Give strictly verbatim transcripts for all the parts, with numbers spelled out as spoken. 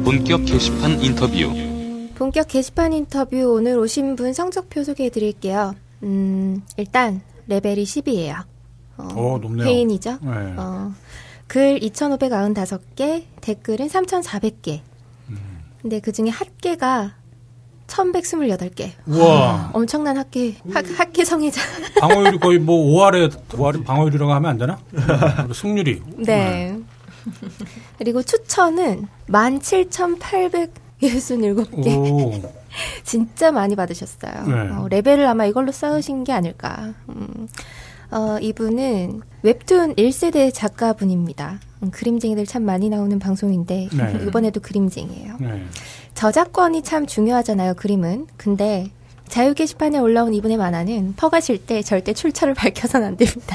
본격 게시판 인터뷰. 본격 게시판 인터뷰. 오늘 오신 분 성적표 소개해드릴게요. 음, 일단 레벨이 십이에요. 어, 오, 높네요. 회인이죠. 네. 어, 글 이천오백구십오 개, 댓글은 삼천사백 개. 음. 근데 그 중에 핫개가 천백이십팔 개. 우와. 엄청난 핫개, 핫, 핫개 성애자. 방어율이 거의 뭐 오 할에, 오 할이 방어율이라고 하면 안 되나? 승률이. 네. 그리고 추천은 만 칠천팔백육십칠 개. 오. 진짜 많이 받으셨어요. 네. 어, 레벨을 아마 이걸로 쌓으신 게 아닐까. 음. 어, 이분은 웹툰 일 세대 작가분입니다. 음, 그림쟁이들 참 많이 나오는 방송인데 네. 이번에도 그림쟁이에요. 네. 저작권이 참 중요하잖아요, 그림은. 근데 자유 게시판에 올라온 이분의 만화는 퍼가실 때 절대 출처를 밝혀서는 안 됩니다.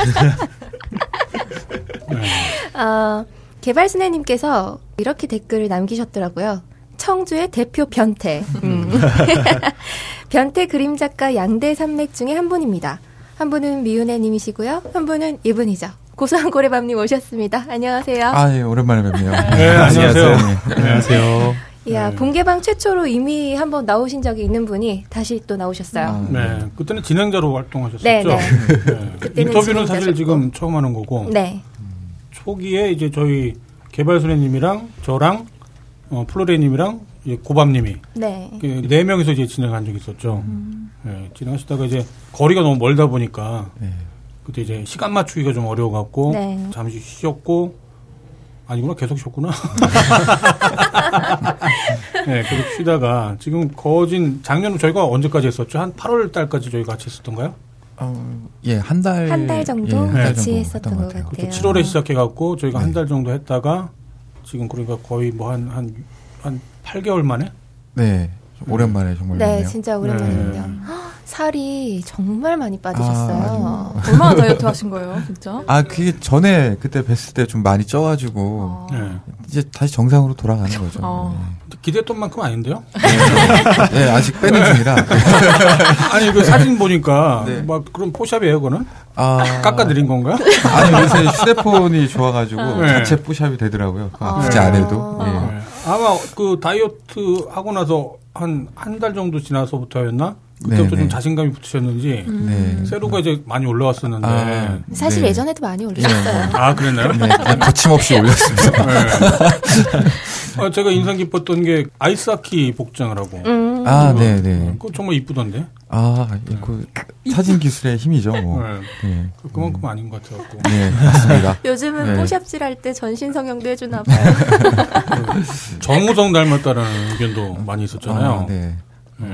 네. 어, 개발순애님께서 이렇게 댓글을 남기셨더라고요. 청주의 대표 변태. 음. 변태 그림 작가 양대 산맥 중에 한 분입니다. 한 분은 미윤혜님이시고요. 한 분은 이분이죠. 고소한 고래밤님 오셨습니다. 안녕하세요. 아, 예, 오랜만에 뵙네요. 네, 안녕하세요. 네. 안녕하세요. 이야, 네. 본개방 최초로 이미 한번 나오신 적이 있는 분이 다시 또 나오셨어요. 아, 네. 그때는 진행자로 활동하셨었죠. 네, 네. 네. 그때는 인터뷰는 사실 진행자셨고. 지금 처음 하는 거고. 네. 초기에 이제 저희 개발순애님이랑 저랑 어, 플로레님이랑 이제 고밤님이 네. 그 네 명이서 이제 진행한 적이 있었죠. 음. 네, 진행하시다가 이제 거리가 너무 멀다 보니까 네. 그때 이제 시간 맞추기가 좀 어려워갖고 네. 잠시 쉬었고 아니구나 계속 쉬었구나. 네, 계속 쉬다가 지금 거진 작년 저희가 언제까지 했었죠? 한 팔월 달까지 저희가 같이 했었던가요? 어, 예, 한 달. 한 달 정도 예, 한달 같이 정도 했었던 것 같아요. 그때 칠월에 시작해갖고 저희가 네. 한 달 정도 했다가 지금 그러니까 거의 뭐 한 한 한 팔 개월 만에? 네. 오랜만에 정말 네, 뵙네요. 진짜 오랜만이에요. 네. 헉, 살이 정말 많이 빠지셨어요. 아, 얼마나 다이어트 하신 거예요, 진짜? 아, 그게 전에 그때 뵀을 때 좀 많이 쪄가지고 아. 네. 이제 다시 정상으로 돌아가는 거죠. 아. 기대했던 만큼 아닌데요? 네. 네, 아직 빼는 중이라. 아니 그 사진 보니까 네. 막 그런 포샵이에요, 그거는? 아, 깎아드린 건가요? 아니 요새 휴대폰이 좋아가지고 네. 자체 푸샵이 되더라고요. 아. 굳이 안 해도. 예. 네. 아마 그 다이어트 하고 나서 한 한 달 정도 지나서부터였나? 그때부터 네, 좀 네. 자신감이 붙으셨는지 네. 세로가 이제 많이 올라왔었는데 아, 사실 네. 예전에도 많이 올리셨어요. 아 그랬나요? 네, 그냥 거침없이 올렸습니다. 네. 아, 제가 인상 깊었던 게 아이스하키 복장을 하고 음. 아, 네, 네. 그거 정말 이쁘던데. 아, 예, 그 사진 기술의 힘이죠. 뭐. 네. 네. 그만큼 아닌 것 같아갖고. 네, 맞습니다. 요즘은 네. 포샵질 할 때 전신 성형도 해주나 봐요. 정우성 닮았다라는 의견도 많이 있었잖아요. 아, 네. 네.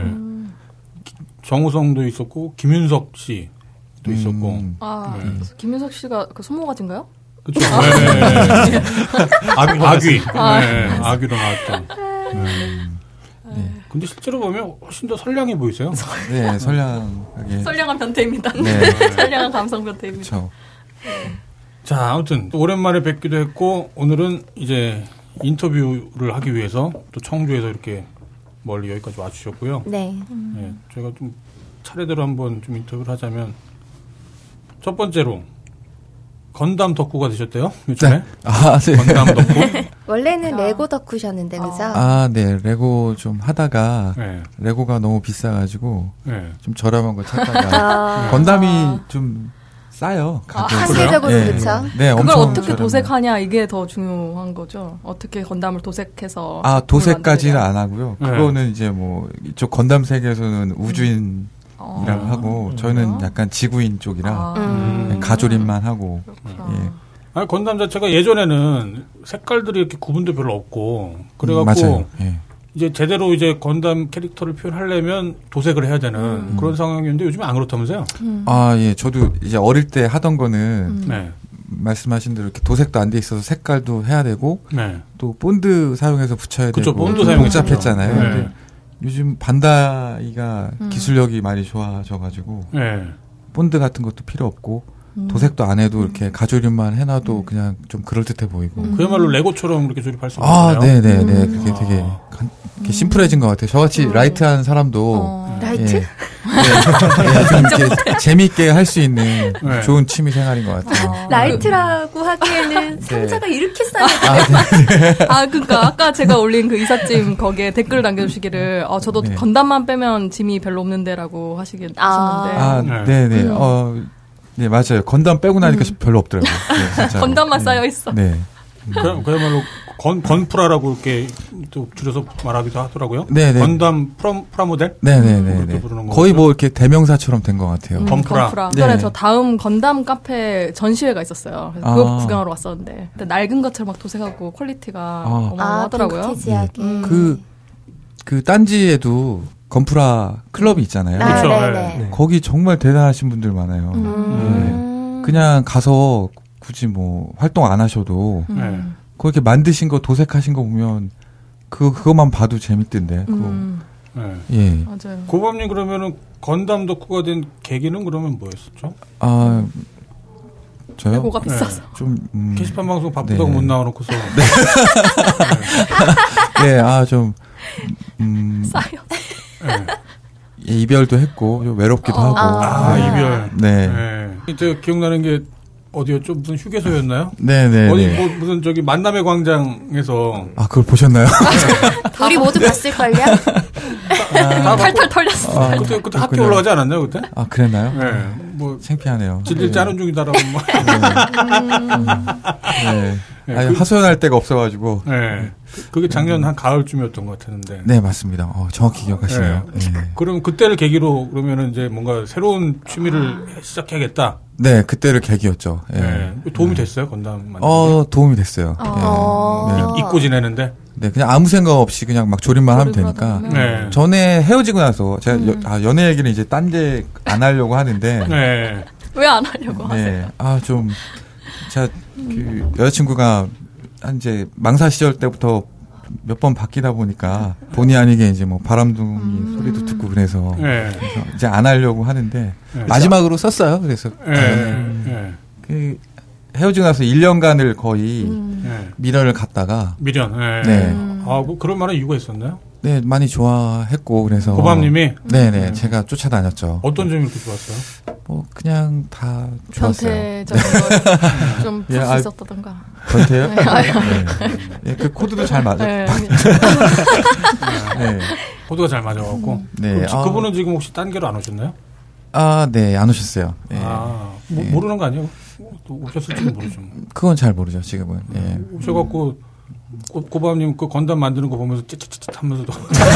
정우성도 있었고 김윤석 씨도 있었고. 음, 아, 네. 김윤석 씨가 그 손모 같은가요? 그렇죠. 네. 아귀, 아귀. 아. 네. 아귀로 나왔던. 음, 네. 근데 실제로 보면 훨씬 더 선량해 보이세요. 네, 선량하게. 선량한 변태입니다. 네. 선량한 감성 변태입니다. 그렇죠. 자, 아무튼 오랜만에 뵙기도 했고 오늘은 이제 인터뷰를 하기 위해서 또 청주에서 이렇게 멀리 여기까지 와주셨고요. 네. 네, 저희가 좀 차례대로 한번 좀 인터뷰를 하자면 첫 번째로 건담 덕후가 되셨대요 요즘에. 네. 아, 네. 건담 덕후. 원래는 아. 레고 덕후셨는데, 그죠? 아, 네. 레고 좀 하다가 네, 레고가 너무 비싸가지고 네. 좀 저렴한 거 찾다가 아. 건담이 아. 좀 싸요. 아, 가격이. 상대적으로 네. 그렇죠. 네, 그걸 엄청 어떻게 저렴해요. 도색하냐 이게 더 중요한 거죠. 어떻게 건담을 도색해서 아, 작품을 도색까지는 만드느냐. 안 하고요. 네. 그거는 이제 뭐 이쪽 건담 세계에서는 우주인이라고 어. 하고 저희는 약간 지구인 쪽이라 아. 음. 그냥 가조림만 하고 그렇구나. 예. 아니, 건담 자체가 예전에는 색깔들이 이렇게 구분도 별로 없고 그래갖고 음, 맞아요. 예. 이제 제대로 이제 건담 캐릭터를 표현하려면 도색을 해야 되는 음. 그런 상황이었는데 요즘에 안 그렇다면서요? 음. 아, 예. 저도 이제 어릴 때 하던 거는 음. 네, 말씀하신 대로 이렇게 도색도 안 돼 있어서 색깔도 해야 되고 네. 또 본드 사용해서 붙여야 그쵸, 되고 본드 좀 사용했죠. 복잡했잖아요. 네. 근데 요즘 반다이가 음. 기술력이 많이 좋아져가지고 네. 본드 같은 것도 필요 없고 음. 도색도 안 해도 이렇게 가조림만 해놔도 그냥 좀 그럴듯해 보이고. 음. 그야말로 레고처럼 그렇게 조립할 수 아, 있나요? 네네네. 음. 그게 되게 아. 간- 이렇게 심플해진 것 같아요. 저같이 음. 라이트한 사람도 어. 라이트? 예. 네, 좀 이렇게 재미있게 할 수 있는 네. 좋은 취미 생활인 것 같아요. 아, 라이트라고 하기에는 상자가 이렇게 싸요. 아, 그러니까 아까 제가 올린 그 이삿짐 거기에 댓글 남겨주시기를 어, 저도 네. 건담만 빼면 짐이 별로 없는데라고 하시긴 아. 하시는데 아, 네네. 음. 어, 네, 맞아요. 건담 빼고 나니까 별로 없더라고요. 네, 진짜로. 건담만 네. 쌓여 있어. 네. 그, 그야말로 건, 건프라라고 이렇게 또 줄여서 말하기도 하더라고요. 네네. 건담 프라, 프라모델? 네네네. 그렇게 부르는 거의 거죠? 뭐 이렇게 대명사처럼 된 것 같아요. 음, 건프라. 건프라. 네. 그전에 저 다음 건담 카페 전시회가 있었어요. 그래서 아. 그거 구경하러 왔었는데 근데 낡은 것처럼 막 도색하고 퀄리티가 아. 아, 어마어마하더라고요. 빈티지하게. 음. 그, 그 딴지에도 건프라 클럽이 있잖아요. 아, 그렇죠. 네네. 네. 거기 정말 대단하신 분들 많아요. 음. 그냥 가서 굳이 뭐 활동 안 하셔도 음. 그렇게 만드신 거 도색하신 거 보면 그 그것만 봐도 재밌던데. 그거. 음. 네. 예. 맞아요. 고밤님 그러면은 건담 덕후가 된 계기는 그러면 뭐였었죠? 아 저요? 뭐가 비싸서. 좀 음, 게시판 방송 바쁘다고 네. 못 나와놓고서 네, 아 좀 음, 싸요. 네. 예, 이별도 했고 좀 외롭기도 어. 하고. 아, 아. 이별. 네. 네. 이제 기억나는 게 어디였죠? 무슨 휴게소였나요? 네, 네, 어디 네. 뭐 무슨 저기 만남의 광장에서 아 그걸 보셨나요? 우리 모두 봤을걸요? 다 탈탈 털렸어. 아, 그때 그때 학교 그렇군요. 올라가지 않았나요 그때? 아 그랬나요? 네. 뭐 창피하네요. 질질 짜는 중이다라고 뭐. 네. 네, 아니, 그- 하소연할 데가 없어가지고. 네. 그- 그게 작년 한 가을쯤이었던 것 같았는데. 네, 맞습니다. 어, 정확히 기억하시네요. 네. 그럼 그때를 계기로 그러면은 이제 뭔가 새로운 취미를 시작해야겠다. 네, 그때를 계기였죠. 예. 네. 도움이 됐어요 건담 만드는 어, 도움이 됐어요. 어. 네. 게? 잊고 지내는데. 네, 그냥 아무 생각 없이 그냥 막 조립만 하면 조립을 되니까. 하다 보면. 네. 전에 헤어지고 나서 제가 음. 여, 아, 연애 얘기는 이제 딴 데 안 하려고 하는데. 네. 왜 안 하려고 하세요? 네. 아, 좀, 제가 그 여자친구가 한 이제 망사 시절 때부터 몇 번 바뀌다 보니까 본의 아니게 이제 뭐 바람둥이 음. 소리도 듣고 그래서, 네. 그래서 이제 안 하려고 하는데 네. 마지막으로 썼어요. 그래서 네. 네. 그 헤어지고 나서 일 년간을 거의 음. 네. 미련을 갖다가 미련. 네. 네. 아, 뭐 그럴 만한 이유가 있었나요? 네, 많이 좋아했고 그래서 고밤님이 네네 제가 쫓아다녔죠. 어떤 점이 그렇게 좋았어요? 뭐 그냥 다 좋았어요. 변태적인 걸좀풀 예, 수 아, 있었다던가. 변태요? 네. 네. 네, 그 코드도 잘 맞아요. 네. 네. 코드가 잘 맞아갖고. 네. 그럼 지- 아. 그분은 지금 혹시 딴 게로 안 오셨나요? 아, 네, 안 오셨어요. 네. 아, 모, 네. 모르는 거 아니에요? 또 오셨을지는 모르죠. 그건 잘 모르죠, 지금은. 예. 오셔갖고 고, 고밤님 그 건담 만드는 거 보면서 찌찌찌찌 하면서도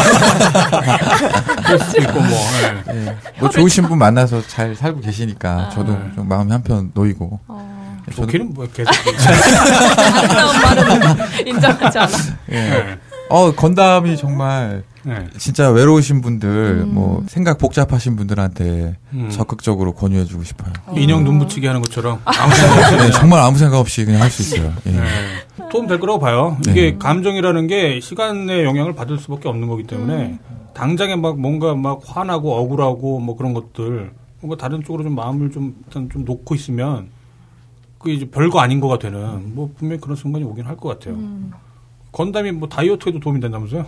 그럴 수도 있고 뭐. 예. 예. 뭐 좋으신 분 만나서 잘 살고 계시니까 저도 네. 좀 마음이 한편 놓이고. 어, 예, 저도 좋기는 뭐 계속. 아름다운 말은 인정하지 않아. 예. 네. 어, 건담이 정말 네. 진짜 외로우신 분들, 음. 뭐 생각 복잡하신 분들한테 음. 적극적으로 권유해주고 싶어요. 인형 눈 붙이기 하는 것처럼 아무 생각 없이 네, 정말 아무 생각 없이 그냥 할 수 있어요. 예. 네. 도움 될 거라고 봐요. 네. 이게 감정이라는 게 시간의 영향을 받을 수밖에 없는 거기 때문에 음. 당장에 막 뭔가 막 화나고 억울하고 뭐 그런 것들 뭔가 다른 쪽으로 좀 마음을 좀 일단 좀 놓고 있으면 그게 이제 별거 아닌 거가 되는 뭐 분명히 그런 순간이 오긴 할 것 같아요. 음. 건담이 뭐 다이어트에도 도움이 된다면서요?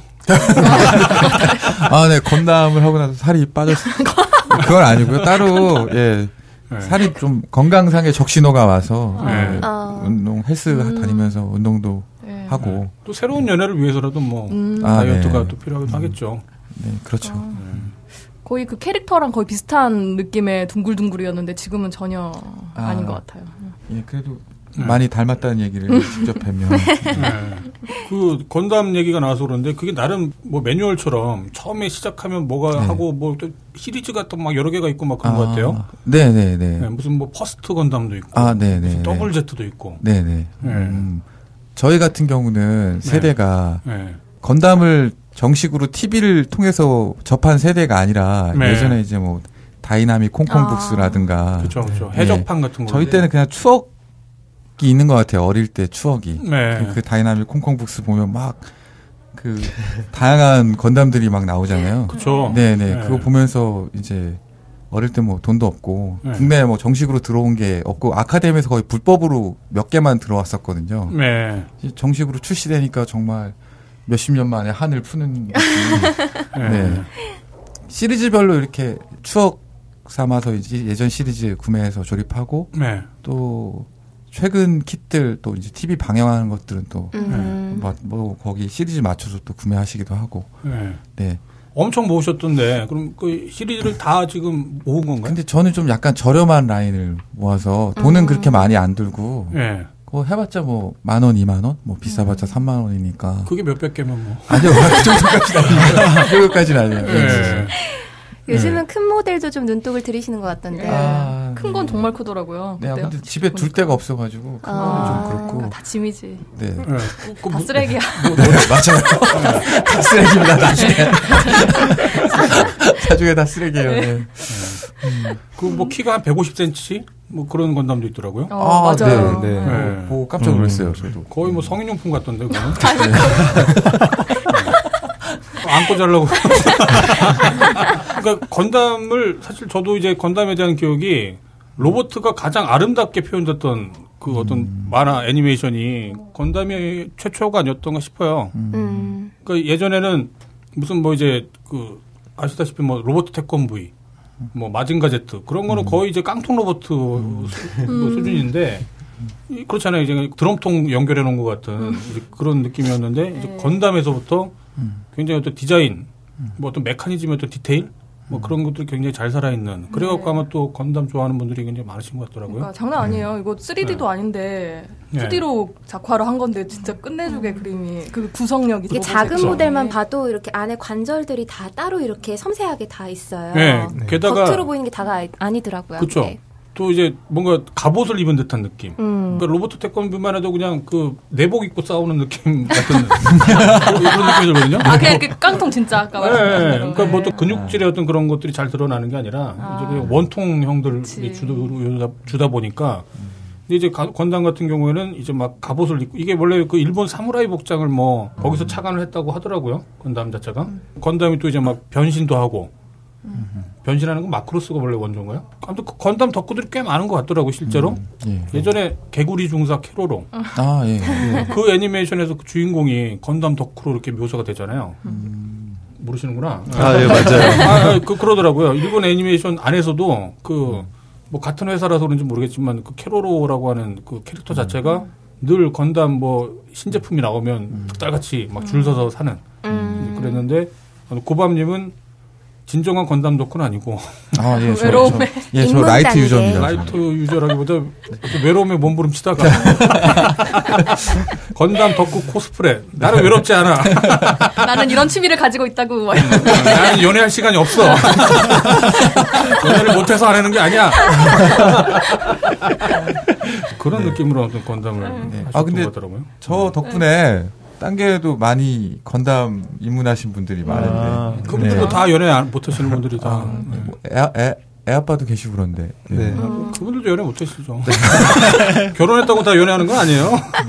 아, 네, 건담을 하고 나서 살이 빠졌어요. 그건 아니고요. 따로, 예. 네. 살이 좀 건강상의 적신호가 와서 네. 예, 아. 운동 헬스 음. 다니면서 운동도 네. 하고 또 새로운 연애를 위해서라도 뭐 음. 아, 다이어트가 네. 또 필요하기도 하겠죠. 네 그렇죠. 거의 그 캐릭터랑 거의 비슷한 느낌의 둥글둥글이었는데 지금은 전혀 아. 아. 닌 것 같아요. 예 그래도 네. 많이 닮았다는 얘기를 직접 뵈면 네. 그 건담 얘기가 나와서 그런데 그게 나름 뭐 매뉴얼처럼 처음에 시작하면 뭐가 네. 하고 뭐 또 시리즈가 또 막 여러 개가 있고 막 그런 것 같아요. 네네네. 네, 무슨 뭐 퍼스트 건담도 있고, 아 네네. 무슨 더블 제트도 있고. 네네. 네. 음, 저희 같은 경우는 네. 세대가 네. 건담을 정식으로 티비를 통해서 접한 세대가 아니라 네. 예전에 이제 뭐 다이나믹 콩콩북스라든가 그렇죠, 그렇죠. 네. 해적판 같은 거. 저희 때는 그냥 추억이 있는 것 같아요. 어릴 때 추억이. 네. 그, 그 다이나믹 콩콩북스 보면 막 그 다양한 건담들이 막 나오잖아요. 그렇죠. 네네. 네. 그거 보면서 이제 어릴 때 뭐 돈도 없고 네. 국내에 뭐 정식으로 들어온 게 없고 아카데미에서 거의 불법으로 몇 개만 들어왔었거든요. 네. 이제 정식으로 출시되니까 정말 몇십 년 만에 한을 푸는 느낌. 네. 네. 시리즈별로 이렇게 추억 삼아서 이제 예전 시리즈 구매해서 조립하고 네. 또 최근 킷들 또 이제 티비 방영하는 것들은 또 음. 뭐, 뭐 거기 시리즈 맞춰서 또 구매하시기도 하고. 네. 네. 엄청 모으셨던데 그럼 그 시리즈를 다 지금 모은 건가요? 근데 저는 좀 약간 저렴한 라인을 모아서 돈은 음. 그렇게 많이 안 들고 네. 그거 해봤자 뭐 만 원, 이만 원, 뭐 비싸봤자 삼만 원이니까. 그게 몇백 개면 뭐. 아니요, 그 정도까지는 아니에요. 그 정도까지는 아니에요. 네. 요즘은 큰 모델도 좀 눈독을 들이시는 것 같던데. 아, 큰 건 정말 크더라고요. 네, 그때 근데 집에 둘 보니까. 데가 없어가지고 그건 아. 좀 그렇고. 다 짐이지. 네. 네. 그 다 뭐- 쓰레기야. 네, 맞아요. 다 쓰레기입니다, 나중에. 나중에 다 쓰레기예요. 네. 그 뭐 키가 한 백오십 센티미터 뭐 그런 건담도 있더라고요. 어, 맞아요. 네, 네. 네. 보고 깜짝 놀랐어요, 저도. 거의 뭐 성인용품 같던데 그거는. 안고 자려고. 그러니까 건담을 사실 저도 이제 건담에 대한 기억이 로버트가 가장 아름답게 표현됐던 그 어떤 음. 만화 애니메이션이 건담이 최초가 아니었던가 싶어요. 음. 그러니까 예전에는 무슨 뭐 이제 그 아시다시피 뭐 로버트 태권브이 뭐 마징가 제트 그런 거는 거의 이제 깡통 로버트 수, 뭐 수준인데 이- 그렇잖아요. 이제 드럼통 연결해 놓은 것 같은 이제 그런 느낌이었는데 이제 건담에서부터 굉장히 어떤 디자인, 뭐 어떤 메커니즘의 어떤 디테일, 뭐 그런 것들이 굉장히 잘 살아있는. 그래갖고 아마 또 건담 좋아하는 분들이 굉장히 많으신 것 같더라고요. 그러니까 장난 아니에요. 이거 쓰리디도 아닌데 네. 투디로 작화를 한 건데 진짜 끝내주게 그림이 그 구성력이 이게 너무 작은 좋죠. 모델만 봐도 이렇게 안에 관절들이 다 따로 이렇게 섬세하게 다 있어요. 네, 게다가 겉으로 보이는 게 다가 아니더라고요. 그렇죠. 네. 또 이제 뭔가 갑옷을 입은 듯한 느낌. 음. 그러니까 로버트 태권브만 해도 그냥 그 내복 입고 싸우는 느낌 같은 그런 느낌이 들거든요. 아 그냥 그 깡통 진짜 아까 네, 말씀하신 대로. 그러니까 뭐 또 네. 근육질의 어떤 그런 것들이 잘 드러나는 게 아니라 아. 이제 그냥 원통형들이 그치. 주다, 주다 보니까 근데 이제 가- 건담 같은 경우에는 이제 막 갑옷을 입고 이게 원래 그 일본 사무라이 복장을 뭐 거기서 착안을 했다고 하더라고요. 건담 자체가 음. 건담이 또 이제 막 변신도 하고 변신하는 건 마크로스가 원래 원조인가요? 아무튼 그 건담 덕후들이 꽤 많은 것 같더라고 실제로. 예. 예전에 개구리 중사 캐로롱 아, 예. 예. 그 애니메이션에서 그 주인공이 건담 덕후로 이렇게 묘사가 되잖아요. 모르시는구나. 아, 예, 맞아요. 아, 그, 그러더라고요. 일본 애니메이션 안에서도 그, 뭐, 같은 회사라서 그런지 모르겠지만, 그 캐로로라고 하는 그 캐릭터 자체가 늘 건담 뭐, 신제품이 나오면 득달같이 막 줄 서서 사는. 음. 그랬는데, 고밤님은 진정한 건담 덕후는 아니고, 아, 예. 저, 외로움에. 저, 예, 저 인문 라이트 단계. 유저입니다. 라이트 유저라기보다 외로움에 몸부림치다가, 건담 덕후 코스프레. 나는 외롭지 않아. 나는 이런 취미를 가지고 있다고. 나는 연애할 시간이 없어. 연애를 못해서 안 하는 게 아니야. 그런 느낌으로 어떤 건담을 네. 하셨던 아, 근데 것 같더라고요. 저 덕분에 딴 게도 많이 건담 입문하신 분들이 많은데. 아, 그분들도 네. 다 연애 안- 못하시는 분들이 다. 아, 뭐 애, 애, 애 아빠도 계시고 그런데. 네. 네. 아, 그분들도 연애 못하시죠. 결혼했다고 다 연애하는 건 아니에요.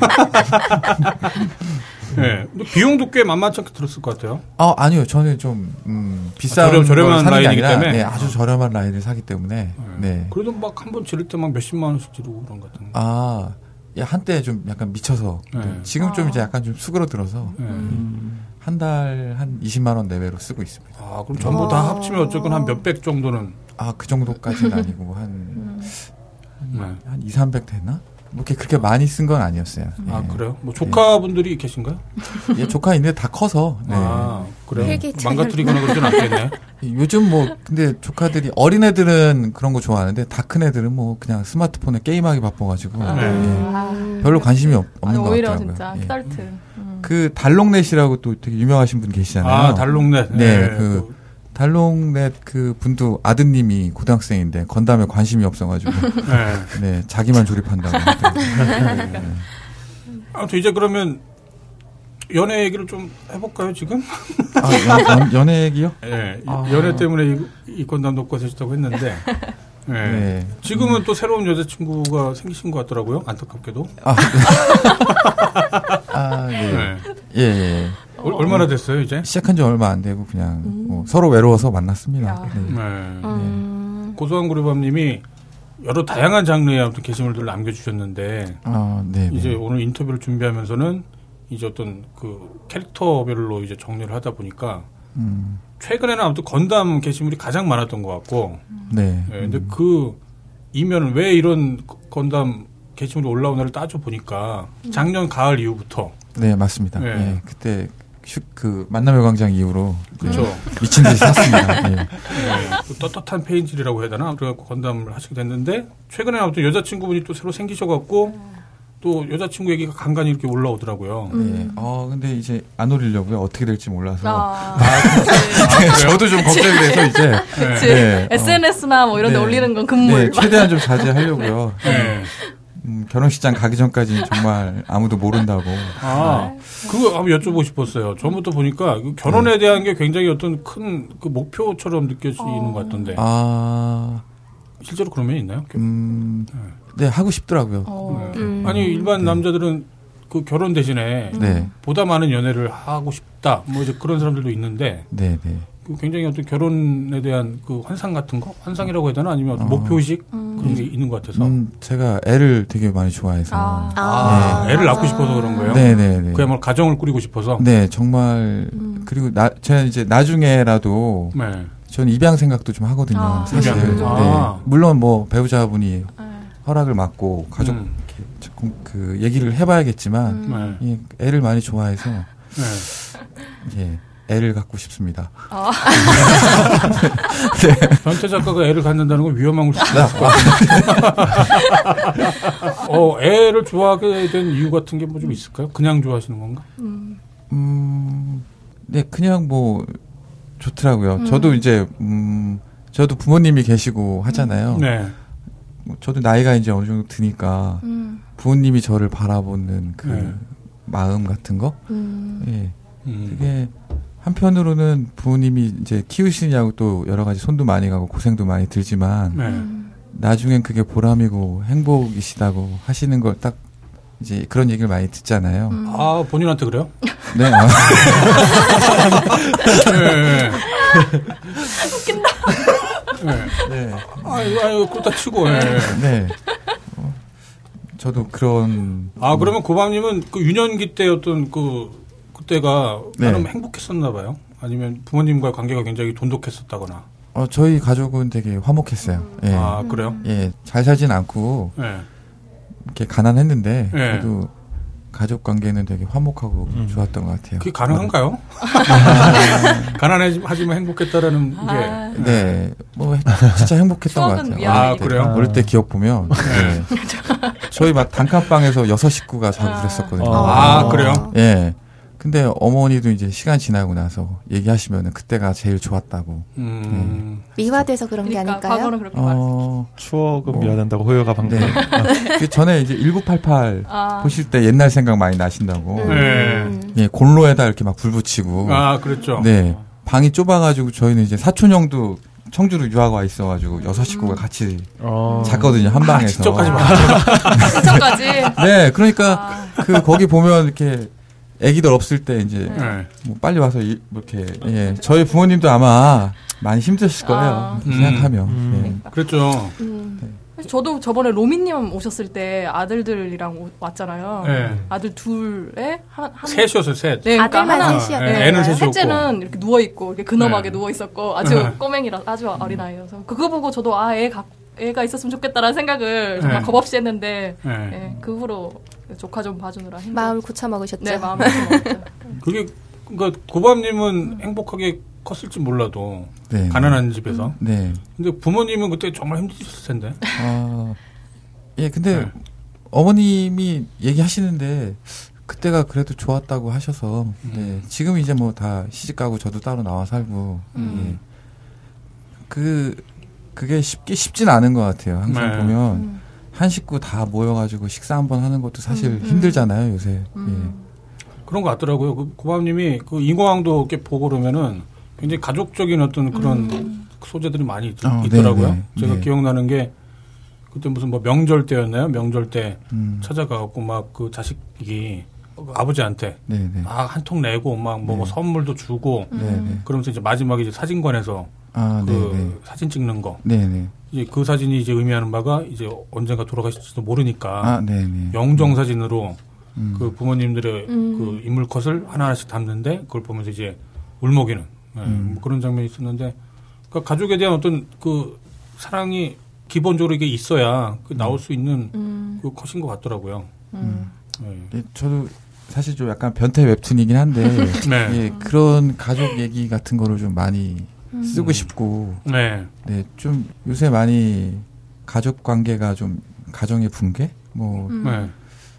네. 근데 비용도 꽤 만만치 않게 들었을 것 같아요. 아, 아니요. 저는 좀, 음, 비싼 아, 저렴- 저렴한 걸 사는 게 라인이기 아니라, 때문에? 네, 아주 저렴한 라인을 사기 때문에. 네. 그래도 막 한 번 지를 때 막 몇십만 원씩 지르고 그런 것 같은. 아, 예, 한때 좀 약간 미쳐서. 네. 지금 좀 이제 약간 좀 수그러들어서. 네. 한 달 한 이십만 원 내외로 쓰고 있습니다. 아, 그럼 전부 다 합치면 어쨌건 한 몇백 정도는. 아, 그 정도까지는 아니고, 한, 네. 한 이, 삼백 되나? 뭐 이렇게 그렇게 많이 쓴 건 아니었어요. 아, 예. 그래요? 뭐 조카분들이 계신가요? 예, 조카 있는데 다 커서. 네. 아, 그래요? 되게 망가뜨리거나 그러진 않겠네. 요즘 뭐 근데 조카들이 어린애들은 그런 거 좋아하는데 다 큰 애들은 뭐 그냥 스마트폰에 게임하기 바빠가지고 네. 예, 아, 별로 관심이 없, 없는 아니, 것 오히려 같더라고요. 진짜 예. 키달트. 음. 그 달롱넷이라고 또 되게 유명하신 분 계시잖아요. 아, 달롱넷. 네, 그 달롱넷 그 분도 아드님이 고등학생인데 건담에 관심이 없어가지고 네. 네 자기만 조립한다고. 하더라고요. 네. 아무튼 이제 그러면 연애 얘기를 좀 해볼까요, 지금? 아, 연, 연, 연애 얘기요? 네. 아. 연애 때문에 이, 이 건담 놓고 하셨다고 했는데. 네. 네. 지금은 또 새로운 여자친구가 생기신 것 같더라고요, 안타깝게도. 아, 아 네. 네. 예, 예. 얼- 얼마나 됐어요, 이제? 시작한 지 얼마 안 되고 그냥 뭐 서로 외로워서 만났습니다. 야. 네. 네. 음. 고소한 구리밤님이 여러 다양한 장르의 아무튼 게시물들을 남겨주셨는데, 아, 네. 네. 이제 오늘 인터뷰를 준비하면서는 이제 어떤 그 캐릭터별로 이제 정리를 하다 보니까 음. 최근에는 아무튼 건담 게시물이 가장 많았던 것 같고. 네. 예, 근데 그 이면은 왜 이런 건담 게시물이 올라오나를 따져 보니까 작년 가을 이후부터. 네, 맞습니다. 예. 예, 그때 휴, 그 만남의 광장 이후로 그렇죠. 예, 미친 듯이 샀습니다. 예. 예, 그 떳떳한 페인질이라고 해야 되나? 그래갖고 건담을 하시게 됐는데 최근에 아무튼 여자친구분이 또 새로 생기셔갖고 또 여자친구 얘기가 간간히 이렇게 올라오더라고요. 예. 어, 근데 이제 안 오리려고요. 어떻게 될지 몰라서. 아, 저도 좀 걱정이 돼서 이제. 그치. 네, 에스엔에스나 뭐 이런 데 네. 올리는 건 금물. 네, 최대한 좀 자제하려고요. 네. 음, 결혼식장 가기 전까지는 정말 아무도 모른다고. 아, 그거 한번 여쭤보고 싶었어요. 전부터 보니까 그 결혼에 대한 게 굉장히 어떤 큰 그 목표처럼 느껴지는 어. 것 같던데. 아, 실제로 그런 면이 있나요? 음, 네, 하고 싶더라고요. 어. 네. 음. 아니 일반 네. 남자들은 그 결혼 대신에 네, 보다 많은 연애를 하고 싶다. 뭐 이제 그런 사람들도 있는데 네, 네. 그 굉장히 어떤 결혼에 대한 그 환상 같은 거, 환상이라고 해야 되나 아니면 어떤 어. 목표의식 음. 그런 게 있는 것 같아서. 음, 제가 애를 되게 많이 좋아해서. 아. 아, 네. 애를 낳고 싶어서 그런 거예요? 네, 네, 네. 그야말로 가정을 꾸리고 싶어서. 네, 정말. 음. 그리고 나, 제가 이제 나중에라도 네. 저는 입양 생각도 좀 하거든요. 아, 사실. 입양. 네. 아. 물론 뭐 배우자분이 네. 허락을 받고 가족 음. 이렇게 조금 그 얘기를 해봐야겠지만 음. 네. 예, 애를 많이 좋아해서 네. 예, 애를 갖고 싶습니다. 아. 변태 작가가 애를 갖는다는 건 위험한 걸 수도 있을 것 같아요. 어, 애를 좋아하게 된 이유 같은 게 뭐 좀 있을까요? 그냥 좋아하시는 건가? 음. 음, 네, 그냥 뭐 좋더라고요. 음. 저도 이제 음, 저도 부모님이 계시고 하잖아요. 네. 뭐 저도 나이가 이제 어느 정도 드니까 음. 부모님이 저를 바라보는 그 네. 마음 같은 거, 음. 예, 음. 그게 한편으로는 부모님이 이제 키우시냐고 또 여러 가지 손도 많이 가고 고생도 많이 들지만 네. 음. 나중엔 그게 보람이고 행복이시다고 하시는 걸 딱 이제 그런 얘기를 많이 듣잖아요. 음. 아, 본인한테 그래요? 네. 아, 네. 웃긴다. 네. 네. 아유, 아유, ቁ다 치고, 예. 네. 어, 저도 그런. 아, 그러면 고밤님은 그 유년기 때 어떤 그, 그때가 네. 나름 행복했었나 봐요? 아니면 부모님과의 관계가 굉장히 돈독했었다거나. 어, 저희 가족은 되게 화목했어요. 예. 아, 그래요? 예, 잘 살진 않고 네. 이렇게 가난했는데 네. 그래도 가족 관계는 되게 화목하고 좋았던 것 같아요. 그게 가능한가요? 가난하지만 행복했다라는 게. 아. 네, 뭐 진짜 행복했던 것 추억은 같아요. 미안해. 아, 그래요? 어릴 때 기억 보면 네. 저희 막 단칸방에서 여섯 식구가 자고 아. 그랬었거든요. 아, 그래요? 예. 근데 어머니도 이제 시간 지나고 나서 얘기하시면은 그때가 제일 좋았다고. 음. 미화돼서 그런 게 그러니까 아닐까요? 과거는 그렇게 말했어. 어, 추억은 뭐. 미화된다고 호요가 방금. 네. 그 전에 이제 천구백팔십팔 아. 보실 때 옛날 생각 많이 나신다고. 음. 네. 예, 곤로에다 이렇게 막 불 붙이고. 아, 그랬죠. 네. 방이 좁아가지고 저희는 이제 사촌 형도 청주로 유학 와 있어가지고 여섯 식구가 같이 어. 잤거든요, 한 방에서. 직접까지 막. 진짜까지. 네, 그러니까 아. 그 거기 보면 이렇게 애기들 없을 때 이제 네. 뭐 빨리 와서 이, 뭐 이렇게 예, 저희 부모님도 아마 많이 힘드실 거예요. 아. 이렇게 음. 생각하면. 음. 그랬죠. 음. 저도 저번에 로미님 오셨을 때 아들들이랑 오- 왔잖아요. 네. 아들 둘에 한, 한 셋이었어요, 셋. 네, 그러니까 아들만 하나, 셋이었나요? 네, 애는 셋이었고. 셋째는 이렇게 누워 있고 이렇게 근엄하게 네. 누워 있었고 아주 네. 꼬맹이라 아주 어린 아이여서 그거 보고 저도 아 애 가, 애가 있었으면 좋겠다라는 생각을 정말 네. 겁없이 했는데 네. 예, 그 후로 조카 좀 봐주느라 힘들어. 마음을 고쳐 먹으셨죠. 네 마음이 좀 없죠. 그게, 그러니까 고밤님은 행복하게 컸을지 몰라도 네. 가난한 집에서. 네. 근데 부모님은 그때 정말 힘드셨을 텐데. 아, 예, 근데 네. 어머님이 얘기하시는데 그때가 그래도 좋았다고 하셔서 음. 네, 지금 이제 뭐 다 시집 가고 저도 따로 나와 살고 음. 예. 그 그게 쉽게 쉽진 않은 것 같아요. 항상 네. 보면 음. 한 식구 다 모여가지고 식사 한번 하는 것도 사실 음. 힘들잖아요 요새. 음. 그런 것 같더라고요. 그 고밤님이 그 인공왕도 이렇게 보고 그러면은 굉장히 가족적인 어떤 그런 음. 소재들이 많이 있, 어, 있더라고요. 네, 네. 제가 네. 기억나는 게 그때 무슨 뭐 명절 때였나요? 명절 때 예. 음. 찾아가갖고 막 그 자식이 아버지한테 네네. 막 한 통 내고 막 뭐 네. 선물도 주고 네네. 그러면서 이제 마지막에 이제 사진관에서 아, 그 네네. 사진 찍는 거. 네네. 이제 그 사진이 이제 의미하는 바가 이제 언젠가 돌아가실지도 모르니까 아, 네네. 영정 사진으로 음. 그 부모님들의 음. 그 인물 컷을 하나하나씩 담는데 그걸 보면서 이제 울먹이는 네, 음. 뭐 그런 장면이 있었는데, 그러니까 가족에 대한 어떤 그 사랑이 기본적으로 이게 있어야 그 나올 수 있는 음. 그 컷인 것 같더라고요. 음. 네. 예, 저도 사실 좀 약간 변태 웹툰이긴 한데 네. 예, 그런 가족 얘기 같은 거를 좀 많이 쓰고 싶고 네. 네, 좀 요새 많이 가족 관계가 좀 가정의 붕괴 뭐 음. 네.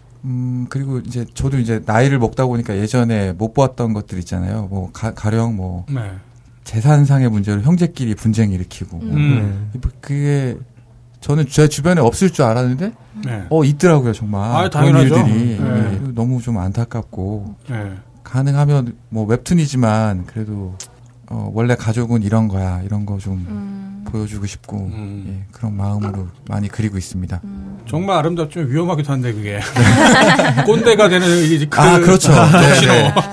음, 그리고 이제 저도 이제 나이를 먹다 보니까 예전에 못 보았던 것들 있잖아요. 뭐 가, 가령 뭐 네. 재산상의 문제로 형제끼리 분쟁 일으키고 음. 뭐 그게 저는 제 주변에 없을 줄 알았는데 네. 어 있더라고요 정말. 아, 그런 당연하죠. 일들이 네. 예, 너무 좀 안타깝고 네. 가능하면 뭐 웹툰이지만 그래도 어, 원래 가족은 이런 거야 이런 거 좀 음. 보여주고 싶고 음. 예, 그런 마음으로 많이 그리고 있습니다. 음. 정말 아름답지만 위험하기도 한데 그게 꼰대가 되는 이게 그 아 그렇죠. 신호.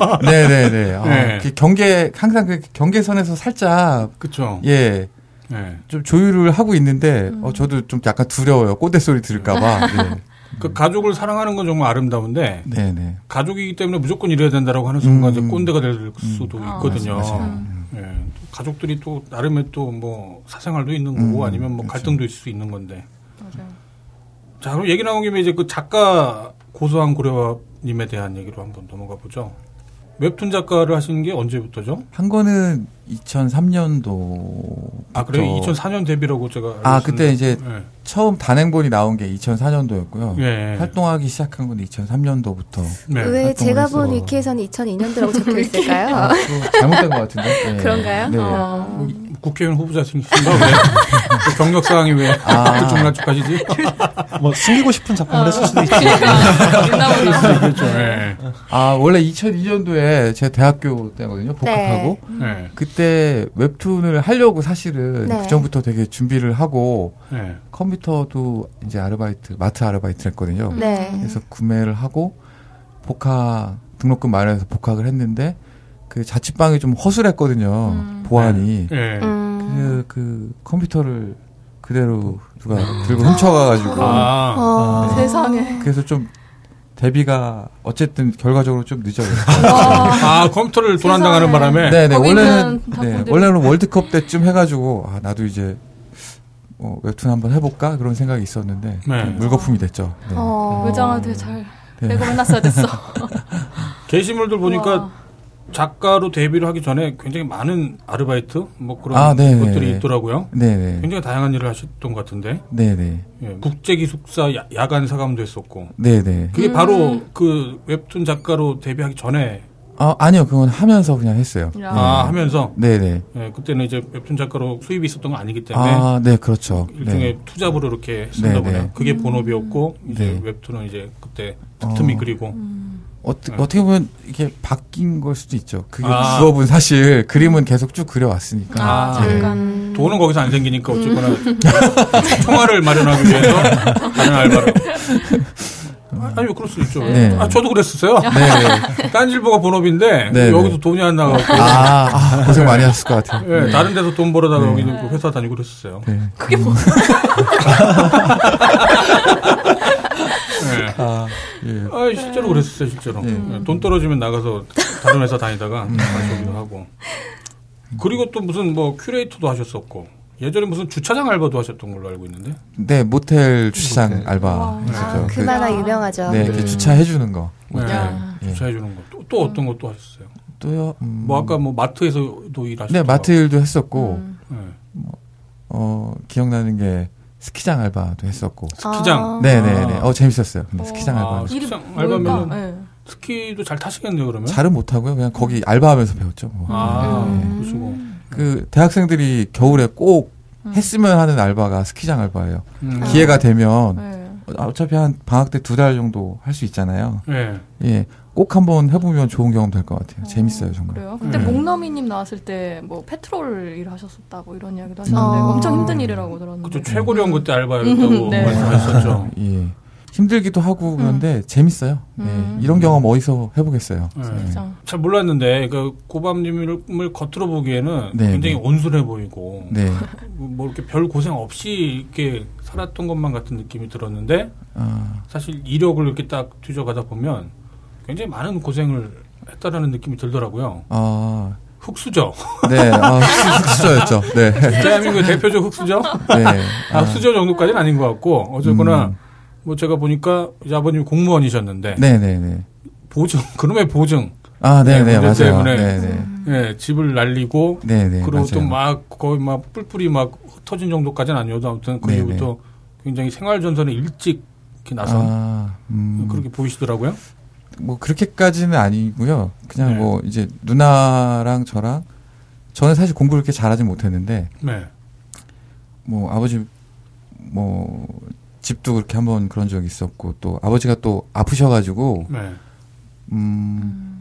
네네네. 아, 네. 그 경계 항상 그 경계선에서 살짝 그렇죠. 예. 네. 좀 조율을 하고 있는데 음. 어, 저도 좀 약간 두려워요. 꼰대 소리 들을까봐. 네. 그 가족을 사랑하는 건 정말 아름다운데 네네. 가족이기 때문에 무조건 이래야 된다라고 하는 순간 음. 이제 꼰대가 될 수도 아, 있거든요. 맞아요. 음. 예. 가족들이 또 나름의 또 뭐 사생활도 있는 거고 음, 아니면 뭐 그렇죠. 갈등도 있을 수 있는 건데. 맞아요. 자, 그럼 얘기 나온 김에 이제 그 작가 고소한 고려님에 대한 얘기로 한번 넘어가 보죠. 웹툰 작가를 하신 게 언제부터죠? 한 거는 이천삼 년도. 아, 그래요? 이천사 년 데뷔라고 제가 알고 아, 있었는데. 그때 이제 예. 처음 단행본이 나온 게 이천사 년도였고요. 예. 활동하기 시작한 건 이천삼 년도부터. 네. 왜 활동을 제가 본 해서. 위키에서는 이천이 년도라고 적혀 있을까요? 아, 그거 잘못된 것 같은데. 네. 그런가요? 네. 어. 국회의원 후보자신가? 왜? 그 경력 사항이 왜 아. 들쭉날쭉하시지? 뭐 숨기고 싶은 작품을 했을 수도 있지. 있나 보다. 그렇죠. 예. 아, 원래 이천이 년도에 제 대학교 때거든요. 복학하고. 네. 그때 웹툰을 하려고 사실은 네. 그 전부터 되게 준비를 하고 네. 컴퓨터도 이제 아르바이트, 마트 아르바이트를 했거든요. 네. 그래서 구매를 하고 복학 등록금 마련해서 복학을 했는데 그 자취방이 좀 허술했거든요. 음. 보안이. 예. 음. 그, 그 컴퓨터를 그대로 누가 들고 훔쳐가가지고. 아. 어. 네. 세상에. 그래서 좀 데뷔가 어쨌든 결과적으로 좀 늦어요. 아, 컴퓨터를 도난당하는 세상에. 바람에. 네네 거기 원래는 있는 네, 작품들이- 원래는 월드컵 때쯤 해가지고 아 나도 이제 어, 웹툰 한번 해볼까 그런 생각이 있었는데 네. 좀 물거품이 됐죠. 네. 어. 외장한테 잘 네. 내고 만났어야 됐어. 게시물들 보니까 와. 작가로 데뷔를 하기 전에 굉장히 많은 아르바이트 뭐 그런 아, 네네. 것들이 있더라고요. 네네 굉장히 다양한 일을 하셨던 것 같은데. 네네 예, 국제기숙사 야, 야간 사감도 했었고. 네네. 그게 음. 바로 그 웹툰 작가로 데뷔하기 전에 아 아니요 그건 하면서 그냥 했어요. 야. 아, 하면서 네네. 예, 그때는 이제 웹툰 작가로 수입이 있었던 건 아니기 때문에 아 네 그렇죠. 일종의 네. 투잡으로 이렇게 쓴다 네, 보네요. 네. 그게 본업이었고 이제 네. 웹툰은 이제 그때 틈틈이 어. 그리고. 음. 어떻게 네. 어떻게 보면 이게 바뀐 걸 수도 있죠. 그게 아. 주업은 사실 그림은 계속 쭉 그려왔으니까. 아, 아. 잠깐. 음. 돈은 거기서 안 생기니까 어쨌거나 총알을 마련하기 위해서 다른 알바를. 아, 아니, 그럴 수 있죠. 네. 아, 저도 그랬었어요. 네. 딴질보가 본업인데 네, 여기서 네. 돈이 안 나가고 아, 아 고생 많이 하셨을 것 같아요. 예, 다른 데서 돈 벌어다가 네. 여기는 그 회사 다니고 그랬었어요. 네. 그게 뭐? 예. 아, 예. 아, 실제로 그랬었어요, 실제로. 네. 예, 돈 떨어지면 나가서 다른 회사 다니다가 다시 오기도 하고. 그리고 또 무슨 뭐 큐레이터도 하셨었고, 예전에 무슨 주차장 알바도 하셨던 걸로 알고 있는데. 네, 모텔 주차장 모텔. 알바 와. 했었죠. 아, 그 만화 유명하죠. 네, 네. 그 주차해주는 거. 네. 야. 예. 주차해주는 거. 또, 또 어떤 것도 하셨어요? 또요? 음, 뭐 아까 뭐 마트에서도 일하셨죠? 네, 마트 일도 했었고, 음. 네. 어, 기억나는 게 스키장 알바도 했었고. 스키장. 아. 네네네. 어, 재밌었어요. 근데 어. 스키장 아, 알바. 스키- 일이 스키장 뭘까? 알바면은 네. 스키도 잘 타시겠네요, 그러면? 잘은 못하고요. 그냥 거기 알바하면서 배웠죠. 뭐. 아, 음. 그러시고. 그, 대학생들이 겨울에 꼭 음. 했으면 하는 알바가 스키장 알바예요. 음. 기회가 되면, 네. 어, 어차피 한 방학 때 두 달 정도 할 수 있잖아요. 네. 예. 꼭 한번 해보면 좋은 경험 될 것 같아요. 재밌어요, 정말. 그래요? 그때 네. 목너미님 나왔을 때 뭐 페트롤 일 하셨었다고 이런 이야기도 하셨는데 아. 엄청 힘든 일이라고 들었는데. 그쵸, 최고령 그때 알바였다고 음, 네. 말씀하셨죠. 예. 힘들기도 하고 그런데 재밌어요. 네. 음. 이런 경험 어디서 해보겠어요. 네. 네. 진짜. 잘 몰랐는데, 그, 고밤님을 겉으로 보기에는 네, 굉장히 네. 온순해 보이고, 네. 뭐 이렇게 별 고생 없이 이렇게 살았던 것만 같은 느낌이 들었는데, 아, 사실 이력을 이렇게 딱 뒤져가다 보면 굉장히 많은 고생을 했다라는 느낌이 들더라고요. 아, 흑수저. 네, 아, 흑수, 흑수저였죠. 네. 대한민국의 대표적 흑수저? 네. 아, 흑수저 정도까지는 아닌 것 같고, 어쨌거나, 음. 뭐 제가 보니까 이제 아버님이 공무원이셨는데, 네네네. 보증, 그놈의 보증. 아, 네네, 문제 맞아요. 때문에 네네. 예, 집을 날리고, 네네. 그리고 또 맞아요. 막 거의 막 뿔뿔이 막 흩어진 정도까지는 아니어도 아무튼 그 네네. 이후부터 굉장히 생활전선에 일찍 이렇게 나서 아, 음. 그렇게 보이시더라고요. 뭐 그렇게까지는 아니고요. 그냥 네. 뭐 이제 누나랑 저랑 저는 사실 공부를 그렇게 잘하지 못했는데 네. 뭐 아버지 뭐 집도 그렇게 한번 그런 적이 있었고 또 아버지가 또 아프셔가지고 네. 음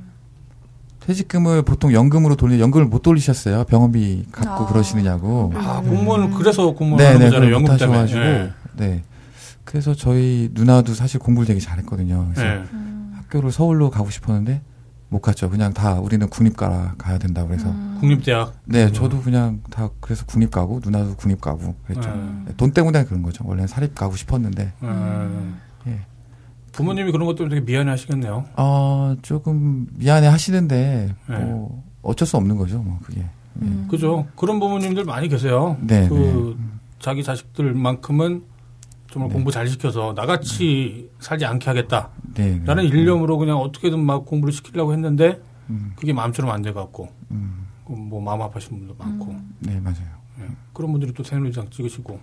퇴직금을 보통 연금으로 돌리 연금을 못 돌리셨어요. 병원비 갖고 아. 그러시느냐고. 아, 공무원 그래서 공무원 네네, 하는 거잖아요. 그걸 못 연금 때문에. 하셔가지고 네. 네. 그래서 저희 누나도 사실 공부를 되게 잘했거든요. 그래서 네. 학교를 서울로 가고 싶었는데 못 갔죠. 그냥 다 우리는 국립가라 가야 된다 그래서. 음. 국립대학. 네, 저도 그냥 다 그래서 국립 가고 누나도 국립 가고 그랬죠. 음. 네, 돈 때문에 그런 거죠. 원래는 사립 가고 싶었는데. 음. 예. 부모님이 그런 것 때문에 되게 미안해 하시겠네요. 어, 조금 미안해 하시는데 네. 뭐 어쩔 수 없는 거죠. 뭐 그게. 예. 음. 그죠? 그런 부모님들 많이 계세요. 네, 그 자기 자식들만큼은 정말 네. 공부 잘 시켜서 나같이 살지 않게 하겠다. 네. 네. 라는 일념으로 그냥 어떻게든 막 공부를 시키려고 했는데 음, 그게 마음처럼 안 돼갖고 음, 뭐 마음 아파하시는 분도 많고 네, 맞아요. 예. 그런 분들이 또 새누리당 찍으시고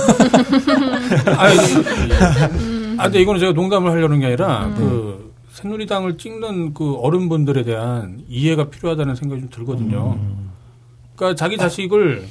아니, 아 근데 이거는 제가 농담을 하려는 게 아니라 음. 그 새누리당을 찍는 그 어른분들에 대한 이해가 필요하다는 생각이 좀 들거든요. 그러니까 자기 자식을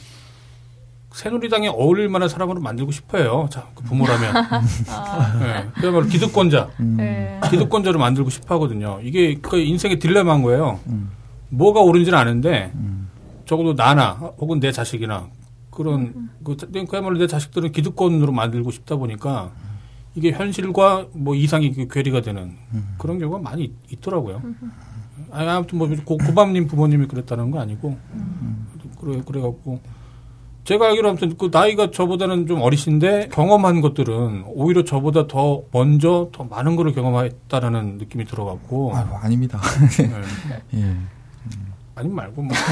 새누리당에 어울릴 만한 사람으로 만들고 싶어요. 자, 그 부모라면. 네. 그야말로 기득권자, 음, 네. 기득권자로 만들고 싶어 하거든요. 이게 그 인생의 딜레마인 거예요. 음, 뭐가 옳은지는 아는데, 음, 적어도 나나, 혹은 내 자식이나, 그런, 그, 그야말로 내 자식들은 기득권으로 만들고 싶다 보니까, 이게 현실과 뭐 이상이 괴리가 되는 그런 경우가 많이 있, 있더라고요. 아니, 아무튼 뭐, 고, 고밤님 부모님이 그랬다는 건 아니고, 그래, 그래갖고, 제가 알기로 아무튼 그 나이가 저보다는 좀 어리신데 경험한 것들은 오히려 저보다 더 먼저 더 많은 거를 경험했다라는 느낌이 들어갖고. 아유, 아닙니다. 네. 예. 아니 말고 뭐.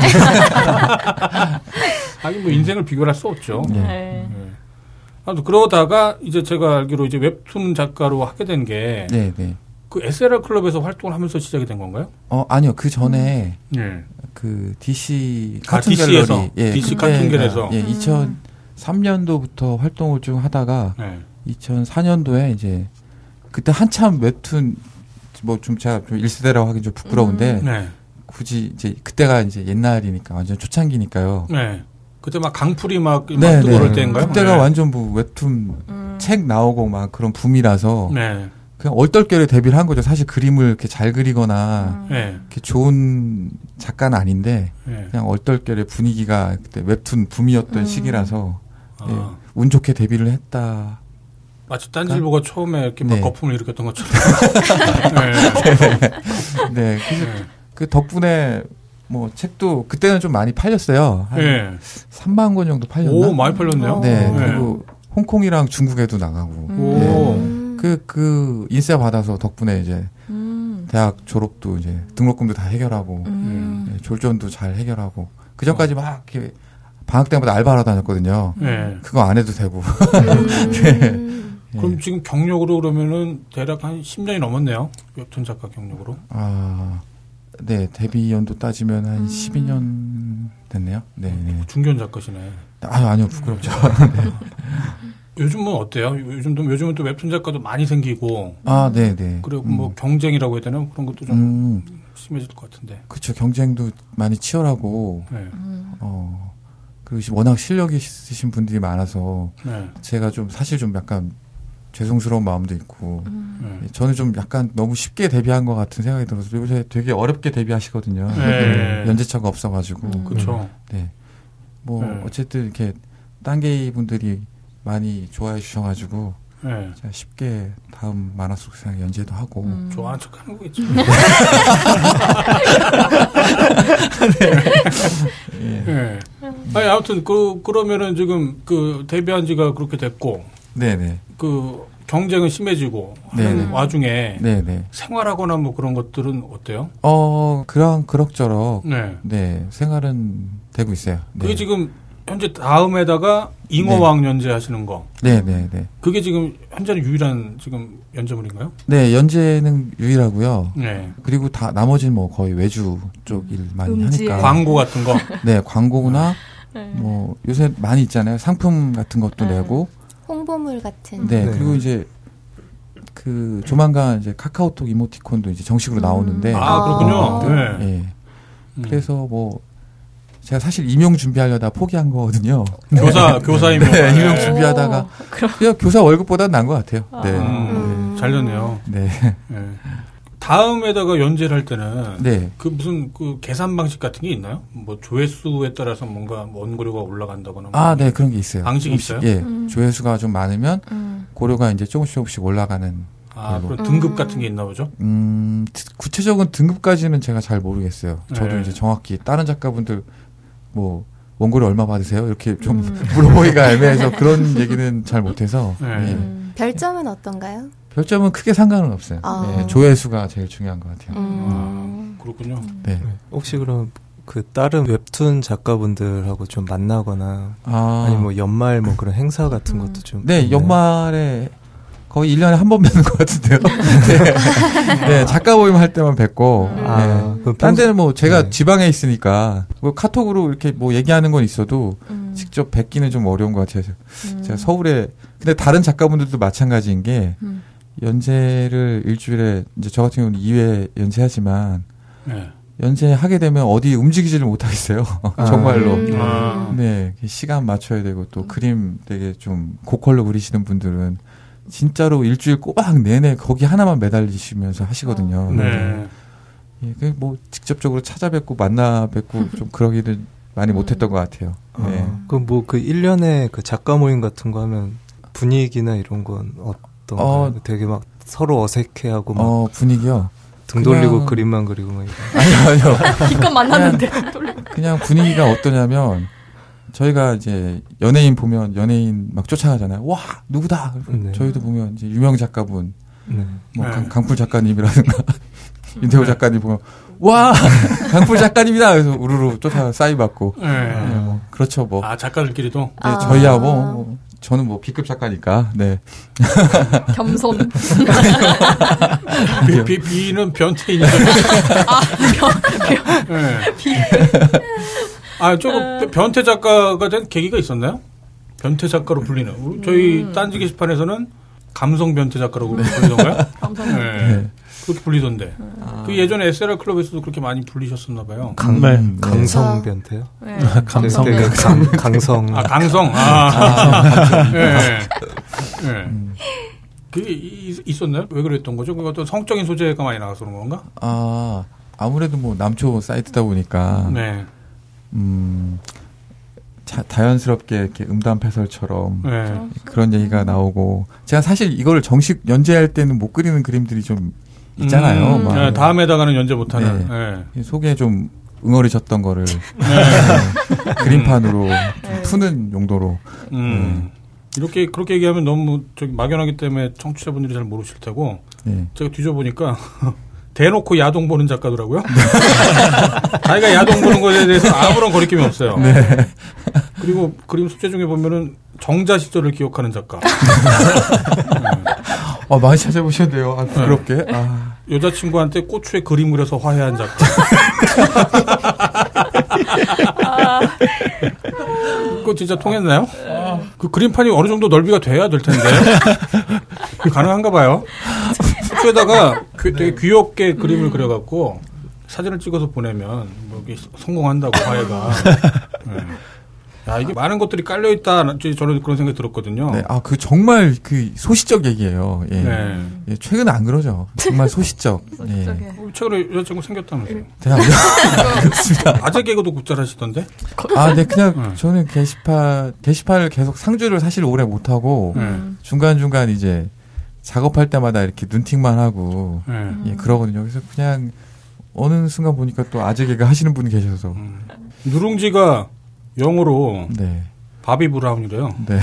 아니 뭐 인생을 비교할 수 없죠. 네. 네. 네. 아무튼 그러다가 이제 제가 알기로 이제 웹툰 작가로 하게 된 게 그 네, 네. 에스엘알 클럽에서 활동을 하면서 시작이 된 건가요? 어, 아니요. 그 전에 네. 그 디씨 아, 카툰 디씨에서? 갤러리 예, 디씨 그때가, 카툰갤에서. 예, 이천삼 년도부터 활동을 좀 하다가 네. 이천사 년도에 이제 그때 한참 웹툰 뭐 좀 제가 좀 일 세대라고 하긴 좀 부끄러운데 네. 굳이 이제 그때가 이제 옛날이니까 완전 초창기니까요. 네. 그때 막 강풀이 막, 막 네, 뜨고 네. 그럴 때인가요? 그때가 네. 완전 뭐 웹툰 음. 책 나오고 막 그런 붐이라서 네. 그냥 얼떨결에 데뷔를 한 거죠. 사실 그림을 이렇게 잘 그리거나 음. 네. 이렇게 좋은 작가는 아닌데 네. 그냥 얼떨결에 분위기가 그때 웹툰 붐이었던 음. 시기라서 아. 예, 운 좋게 데뷔를 했다. 마치 딴질보가 처음에 이렇게 막 네. 거품을 일으켰던 것처럼. 네. 네, 그래서 네. 그 덕분에 뭐 책도 그때는 좀 많이 팔렸어요. 한 네. 삼만 권 정도 팔렸나? 오, 많이 팔렸네요. 네, 오. 그리고 홍콩이랑 중국에도 나가고. 오. 음. 그, 그, 인싸 받아서 덕분에 이제 음. 대학 졸업도 이제 등록금도 다 해결하고, 음. 네, 졸전도 잘 해결하고, 그 전까지 막 이렇게 방학 때마다 알바하러 다녔거든요. 네. 그거 안 해도 되고. 음. 예. 그럼 지금 경력으로 그러면은 대략 한 십 년이 넘었네요. 웹툰 작가 경력으로. 아, 네, 데뷔 연도 따지면 한 십이 년 됐네요. 네, 네. 중견 작가시네. 아유, 아니요, 부끄럽죠. 네. 요즘은 어때요? 요즘도 요즘은 또 웹툰 작가도 많이 생기고 아, 네, 네. 그리고 음. 뭐 경쟁이라고 해야 되나 그런 것도 좀 음, 심해질 것 같은데. 그쵸. 경쟁도 많이 치열하고, 네. 음. 어, 그리고 워낙 실력이 있으신 분들이 많아서, 네. 제가 좀 사실 좀 약간 죄송스러운 마음도 있고, 음. 네. 저는 좀 약간 너무 쉽게 데뷔한 것 같은 생각이 들어서 요새 되게 어렵게 데뷔하시거든요. 네. 연재처가 없어가지고. 음. 그렇죠. 네. 뭐 네. 어쨌든 이렇게 딴게이 분들이 많이 좋아해 주셔가지고 네. 제가 쉽게 다음 만화 속 세상 연재도 하고. 음. 좋아하는 척하는 거겠죠. 예. 네. 아니 아무튼 그 그러면은 지금 그 데뷔한 지가 그렇게 됐고 네네. 그 경쟁은 심해지고 하는 네네. 와중에 네네. 생활하거나 뭐 그런 것들은 어때요? 어, 그런, 그럭저럭. 네. 네, 생활은 되고 있어요. 네. 그게 지금 현재 다음에다가 잉어왕 연재 하시는 거. 네네네. 그게 지금 현재는 유일한 지금 연재물인가요? 네, 연재는 유일하고요. 네. 그리고 다, 나머지는 뭐 거의 외주 쪽 일 많이 음지에. 하니까. 광고 같은 거. 네, 광고나, 네. 뭐, 요새 많이 있잖아요. 상품 같은 것도 네. 내고. 홍보물 같은. 네, 네. 그리고 이제, 그, 조만간 이제 카카오톡 이모티콘도 이제 정식으로 음. 나오는데. 아, 그렇군요. 아. 네. 예. 음. 그래서 뭐, 제가 사실 임용 준비하려다 포기한 거거든요. 교사, 교사 임용. 네, 임용 네. 준비하다가. 오, 그럼 그냥 교사 월급보다 나은 것 같아요. 네. 음, 잘 됐네요. 네. 네. 다음에다가 연재를 할 때는 네. 그 무슨 그 계산 방식 같은 게 있나요? 뭐 조회수에 따라서 뭔가 원고료가 올라간다거나. 뭐 아, 네, 그런 게 있어요. 방식이 조금씩, 있어요? 예. 음. 조회수가 좀 많으면 음. 고료가 이제 조금씩 조금씩 올라가는. 아, 걸로. 그런 등급 음. 같은 게 있나 보죠? 음, 구체적인 등급까지는 제가 잘 모르겠어요. 저도 네. 이제 정확히 다른 작가분들 뭐 원고료 얼마 받으세요? 이렇게 좀 음. 물어보기가 애매해서 그런 얘기는 잘 못해서. 네. 예. 음. 별점은 어떤가요? 별점은 크게 상관은 없어요. 아. 예, 조회수가 제일 중요한 것 같아요. 음. 아, 그렇군요. 네. 혹시 그럼 그 다른 웹툰 작가분들하고 좀 만나거나 아, 아니 뭐 연말 뭐 그런 행사 같은 음. 것도 좀 네, 있나요? 연말에 거의 일 년에 한 번 뵙는 것 같은데요. 네. 네, 작가 모임 할 때만 뵙고. 음. 아, 네. 그럼 딴 데는 뭐 제가 네. 지방에 있으니까 뭐 카톡으로 이렇게 뭐 얘기하는 건 있어도 음. 직접 뵙기는 좀 어려운 것 같아요. 음. 제가 서울에 근데 다른 작가분들도 마찬가지인 게 음. 연재를 일주일에 이제 저 같은 경우는 이 회 연재하지만 네. 연재하게 되면 어디 움직이지를 못하겠어요. 아. 정말로. 음. 아. 네, 시간 맞춰야 되고 또 그림 되게 좀 고컬로 그리시는 분들은 진짜로 일주일 꼬박 내내 거기 하나만 매달리시면서 하시거든요. 네. 예, 그 뭐 직접적으로 찾아뵙고 만나 뵙고 좀 그러기는 많이 못했던 것 같아요. 네. 아, 그럼 뭐 그 일 년에 그 작가 모임 같은 거 하면 분위기나 이런 건 어떤가요? 어. 되게 막 서로 어색해하고 막 어, 분위기요. 등 돌리고 그냥- 그림만 그리고 막 이런. 아니요, 아니요. 기껏 만났는데. 그냥 분위기가 어떠냐면 저희가 이제 연예인 보면 연예인 막 쫓아가잖아요. 와, 누구다. 네. 저희도 보면 이제 유명 작가분, 네. 뭐 네. 강, 강풀 작가님이라든가 윤태호 작가님 보면 와, 강풀 작가님이다. 그래서 우르르 쫓아가 싸이 받고. 네. 네, 뭐 그렇죠, 뭐. 아, 작가들끼리도? 네, 아. 저희야 뭐, 뭐 저는 뭐 B급 작가니까. 네. 겸손. 비, 비, B는 변태인이죠. 아, 네. 아, 조금 변태 작가가 된 계기가 있었나요? 변태 작가로 불리는. 우리- 저희 음. 딴지 게시판에서는 감성 변태 작가라고 불리던가요? 감성. 네. 네. 그렇게 불리던데. 아, 그 예전에 에스엘알 클럽에서도 그렇게 많이 불리셨었나 봐요. 강말 음, 네. 강성 변태요? 네. 강성 되게 강, 강성 아, 강성. 아, 예. 예. 예. 그게 이- 있었나요? 왜 그랬던 거죠? 그게 어떤 성적인 소재가 많이 나와서 그런 건가? 아, 아무래도 뭐 남초 사이트다 보니까 네. 음, 자, 자연스럽게 이렇게 음담패설처럼 네. 그런 얘기가 나오고 제가 사실 이거를 정식 연재할 때는 못 그리는 그림들이 좀 있잖아요. 음, 막 네, 다음에다가는 연재 못하는. 네. 네. 속에 좀 응어리졌던 거를 네. 네, 그림판으로 좀 네. 푸는 용도로. 음. 이렇게 그렇게 얘기하면 너무 저기 막연하기 때문에 청취자분들이 잘 모르실 테고 네. 제가 뒤져보니까 대놓고 야동 보는 작가더라고요. 자기가 야동 보는 것에 대해서 아무런 거리낌이 없어요. 네. 그리고 그림 숙제 중에 보면은 정자 시절을 기억하는 작가. 아, 많이 찾아보셨네요. 아, 부끄럽게. 아, 여자친구한테 고추에 그림 그려서 화해한 작가. 그거 진짜 통했나요? 그 그림판이 어느 정도 넓이가 돼야 될 텐데. 그게 가능한가 봐요. 숙소에다가 그- 되게 귀엽게 그림을 그려갖고 사진을 찍어서 보내면 뭐 이게 성공한다고 화해가. 네. 야, 이게 많은 것들이 깔려있다. 저는 그런 생각이 들었거든요. 네. 아, 그 정말 그 소시적 얘기예요. 예. 네. 예, 최근에 안 그러죠. 정말 소시적. 예. 소시적이야. 어, 최근에 여자친구 생겼다면서요. 대학 그렇습니다. 아재 개그도 굿잘하시던데? 아, 네, 그냥 네. 저는 게시판 게시판을 계속 상주를 사실 오래 못 하고 네. 중간 중간 이제 작업할 때마다 이렇게 눈팅만 하고 네. 예, 그러거든요. 그래서 그냥 어느 순간 보니까 또 아재 개그 하시는 분이 계셔서 음. 누룽지가 영어로 네, 바비 브라운이래요. 네.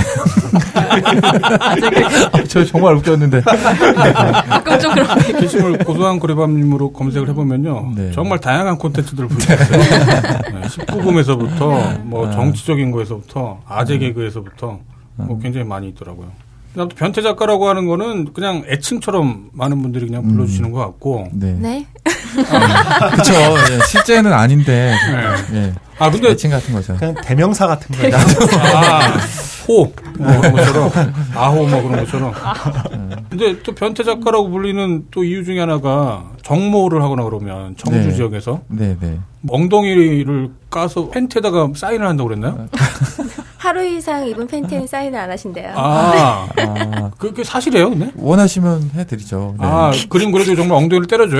저 정말 웃겼는데. 가끔 좀 그런 게. 게시물 고소한 고래밤님으로 검색을 해보면요. 네. 정말 다양한 콘텐츠들을 볼 수 있어요. 네, 십구 금에서부터 뭐 정치적인 거에서부터 아재 개그에서부터 뭐 굉장히 많이 있더라고요. 그다음 또 변태 작가라고 하는 거는 그냥 애칭처럼 많은 분들이 그냥 불러주시는 것 같고. 네. 네. 그쵸. 예, 실제는 아닌데. 네. 예. 아 근데 애칭 같은 거죠. 그냥 대명사 같은 거예요. 아, 호, 뭐 그런 것처럼, 아호, 뭐 그런 것처럼. 근데 또 변태 작가라고 불리는 또 이유 중에 하나가 정모를 하거나 그러면 청주 네. 지역에서 네, 네. 엉덩이를 까서 팬티에다가 사인을 한다고 그랬나요? 하루 이상 입은 팬티는 사인을 안 하신대요. 아, 아, 그게 사실이에요, 근데? 원하시면 해드리죠. 네. 아, 그림 그려도 정말 엉덩이를 때려줘요?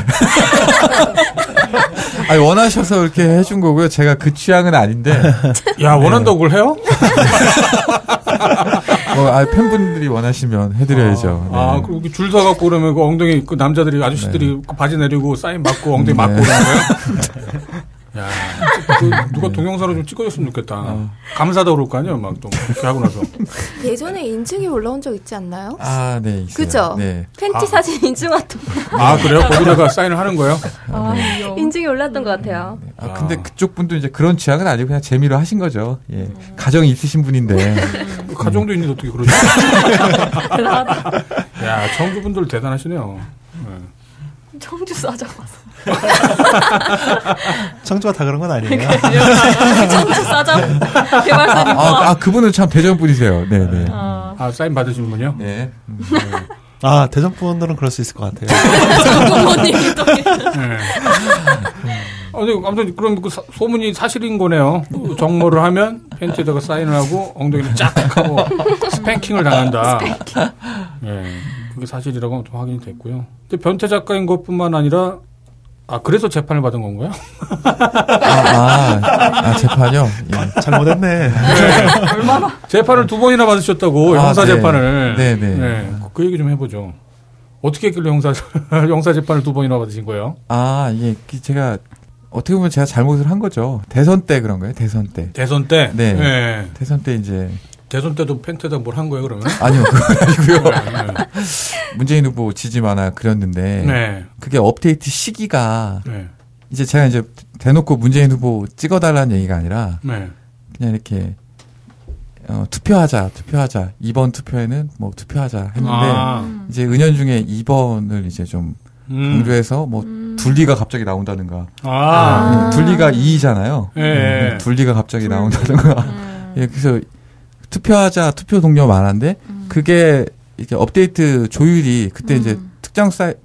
아니, 원하셔서 이렇게 해준 거고요. 제가 그 취향은 아닌데. 야, 원한다고 그걸 해요? 뭐, 아, 팬분들이 원하시면 해드려야죠. 네. 아, 그리고 줄 서갖고 그러면 그 엉덩이, 그 남자들이, 아저씨들이 그 바지 내리고 사인 맞고 엉덩이 네. 맞고 그러는 거예요? 야, 그 누가 동영상으로 좀 찍어줬으면 좋겠다. 어. 감사다 그럴 거 아니에요? 막 또, 그렇게 하고 나서. 예전에 인증이 올라온 적 있지 않나요? 아, 네, 있어요. 그죠? 네. 팬티 아. 사진 인증 왔던 아, 그래요? 거기다가 사인을 하는 거예요? 아, 귀여워. 인증이 올랐던 것 같아요. 아, 근데 그쪽 분도 이제 그런 취향은 아니고 그냥 재미로 하신 거죠. 예. 가정이 있으신 분인데. 그 가정도 있는데 어떻게 그러지? 야, 청주분들 대단하시네요. 네. 청주 싸장 와서. 청주가 다 그런 건 아니에요. 청주 싸장 개발사님. 아, 아, 그분은 참 대전 분이세요. 네, 네. 아, 아, 사인 받으신 분이요? 네. 음, 아, 대전 분들은 그럴 수 있을 것 같아요. 부모님이 또. 네. 아니, 아무튼 그럼 그 사, 소문이 사실인 거네요. 정모를 하면 팬티에다가 사인을 하고 엉덩이를 쫙 하고 스팽킹을 당한다. 스팽킹. 예. 그게 사실이라고 좀 확인이 됐고요. 근데 변태 작가인 것뿐만 아니라 아, 그래서 재판을 받은 건가요? 아, 아, 아, 재판이요? 예. 잘못했네. 얼마나. 재판을 두 번이나 받으셨다고, 아, 형사 네. 재판을. 네, 네. 네. 그 얘기 좀 해보죠. 어떻게 했길래 형사, 형사 재판을 두 번이나 받으신 거예요? 아, 예. 그 제가, 어떻게 보면 제가 잘못을 한 거죠. 대선 때 그런 거예요, 대선 때. 대선 때? 네. 네. 대선 때 이제. 대선 때도 팬티에다 뭘 한 거예요, 그러면? 아니요, 그건 아니고요. 네. 문재인 후보 지지 만화 그렸는데. 네. 그게 업데이트 시기가. 네. 이제 제가 이제 대놓고 문재인 후보 찍어달라는 얘기가 아니라. 네. 그냥 이렇게. 어, 투표하자, 투표하자. 이번 투표에는 뭐 투표하자 했는데. 아. 이제 은연중에 이 번을 이제 좀 음. 강조해서 뭐 둘리가 갑자기 나온다든가. 아. 네, 둘리가 이잖아요. 예. 네. 둘리가 갑자기 나온다든가. 예, 그래서 투표하자 투표 동료 많은데 음. 그게 이게 업데이트 조율이 그때 음. 이제 특정 사이트에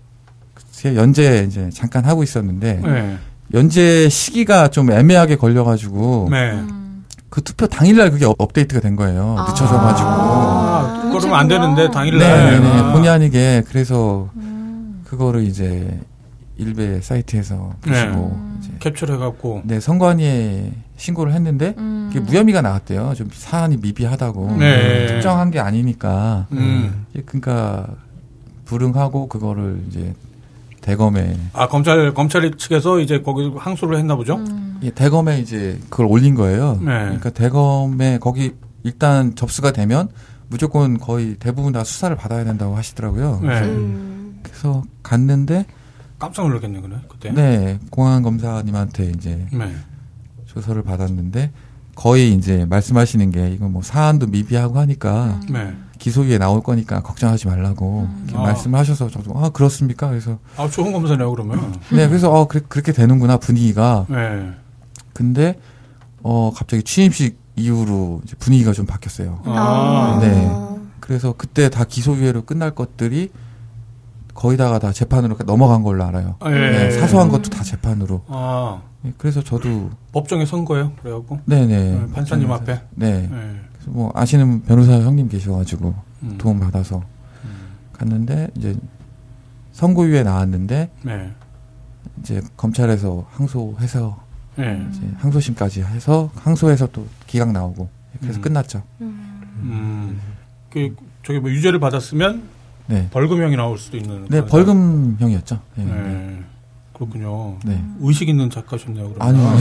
연재 이제 잠깐 하고 있었는데 네. 연재 시기가 좀 애매하게 걸려가지고 네. 음. 그 투표 당일날 그게 업데이트가 된 거예요. 아. 늦춰져가지고. 아, 그러면 안 되는데 당일날. 네, 네, 네. 본의 아니게 그래서 음. 그거를 이제 일베 사이트에서 보시고 네. 이제 캡처를 해갖고 네 선관위에 신고를 했는데 음. 그게 무혐의가 나왔대요. 좀 사안이 미비하다고 네. 특정한 게 아니니까. 음. 그러니까 불응하고 그거를 이제 대검에 아 검찰 검찰 측에서 이제 거기 항소를 했나 보죠. 음. 예, 대검에 이제 그걸 올린 거예요. 네. 그러니까 대검에 거기 일단 접수가 되면 무조건 거의 대부분 다 수사를 받아야 된다고 하시더라고요. 네. 음. 그래서 갔는데 깜짝 놀랐겠네, 그래 그때. 네, 공안 검사님한테 이제 네. 조서를 받았는데 거의 이제 말씀하시는 게 이거 뭐 사안도 미비하고 하니까 음. 네. 기소유예 나올 거니까 걱정하지 말라고 음. 이렇게 아. 말씀을 하셔서 저도 아 그렇습니까? 그래서 아 좋은 검사네요, 그러면. 네, 그래서 어 그래, 그렇게 되는구나 분위기가. 네. 근데 어 갑자기 취임식 이후로 이제 분위기가 좀 바뀌었어요. 아. 네. 그래서 그때 다 기소유예로 끝날 것들이 거의다가 다 재판으로 넘어간 걸로 알아요. 아, 예. 네, 사소한 것도 다 재판으로. 아. 네, 그래서 저도 법정에 선 거예요, 그래갖고. 네네 네, 판사님 앞에. 네. 네. 그래서 뭐 아시는 변호사 형님 계셔가지고 음. 도움 받아서 음. 갔는데 이제 선고유예 나왔는데 네. 이제 검찰에서 항소해서 네. 이제 항소심까지 해서 항소해서 또 기각 나오고 그래서 음. 끝났죠. 음. 그 저기 뭐 유죄를 받았으면 네. 벌금형이 나올 수도 있는. 네, 벌금형이었죠. 네. 네. 그렇군요. 네. 의식 있는 작가셨네요. 그러면. 아니요.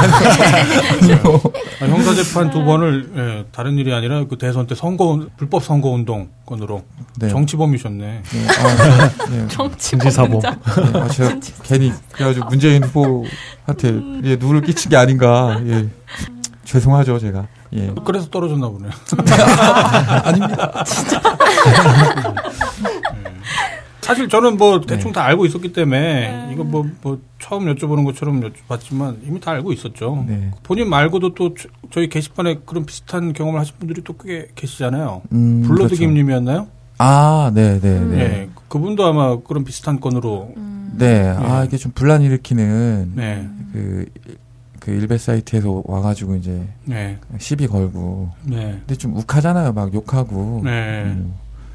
아, 형사재판 두 번을 예, 다른 일이 아니라 그 대선 때 선거 불법 선거 운동 건으로 네. 정치범이셨네. 네. 아, 네. 정치사범. 네. 아, 제가 괜히 그래가지고 문재인 후보한테 예, 누를 끼친 게 아닌가. 예. 죄송하죠, 제가. 예. 그래서 떨어졌나 보네요. 아닙니다. 사실 저는 뭐 대충 네. 다 알고 있었기 때문에 이거 뭐, 뭐 처음 여쭤보는 것처럼 여쭤봤지만 이미 다 알고 있었죠. 네. 본인 말고도 또 저희 게시판에 그런 비슷한 경험을 하신 분들이 또 꽤 계시잖아요. 음, 블러드 그렇죠. 김님이었나요? 아, 네, 네, 네. 네. 그분도 아마 그런 비슷한 건으로. 음. 네. 네. 아, 이게 좀 분란 일으키는 네. 그, 그 일베 사이트에서 와가지고 이제 네. 시비 걸고. 네. 근데 좀 욱하잖아요. 막 욕하고. 네. 음.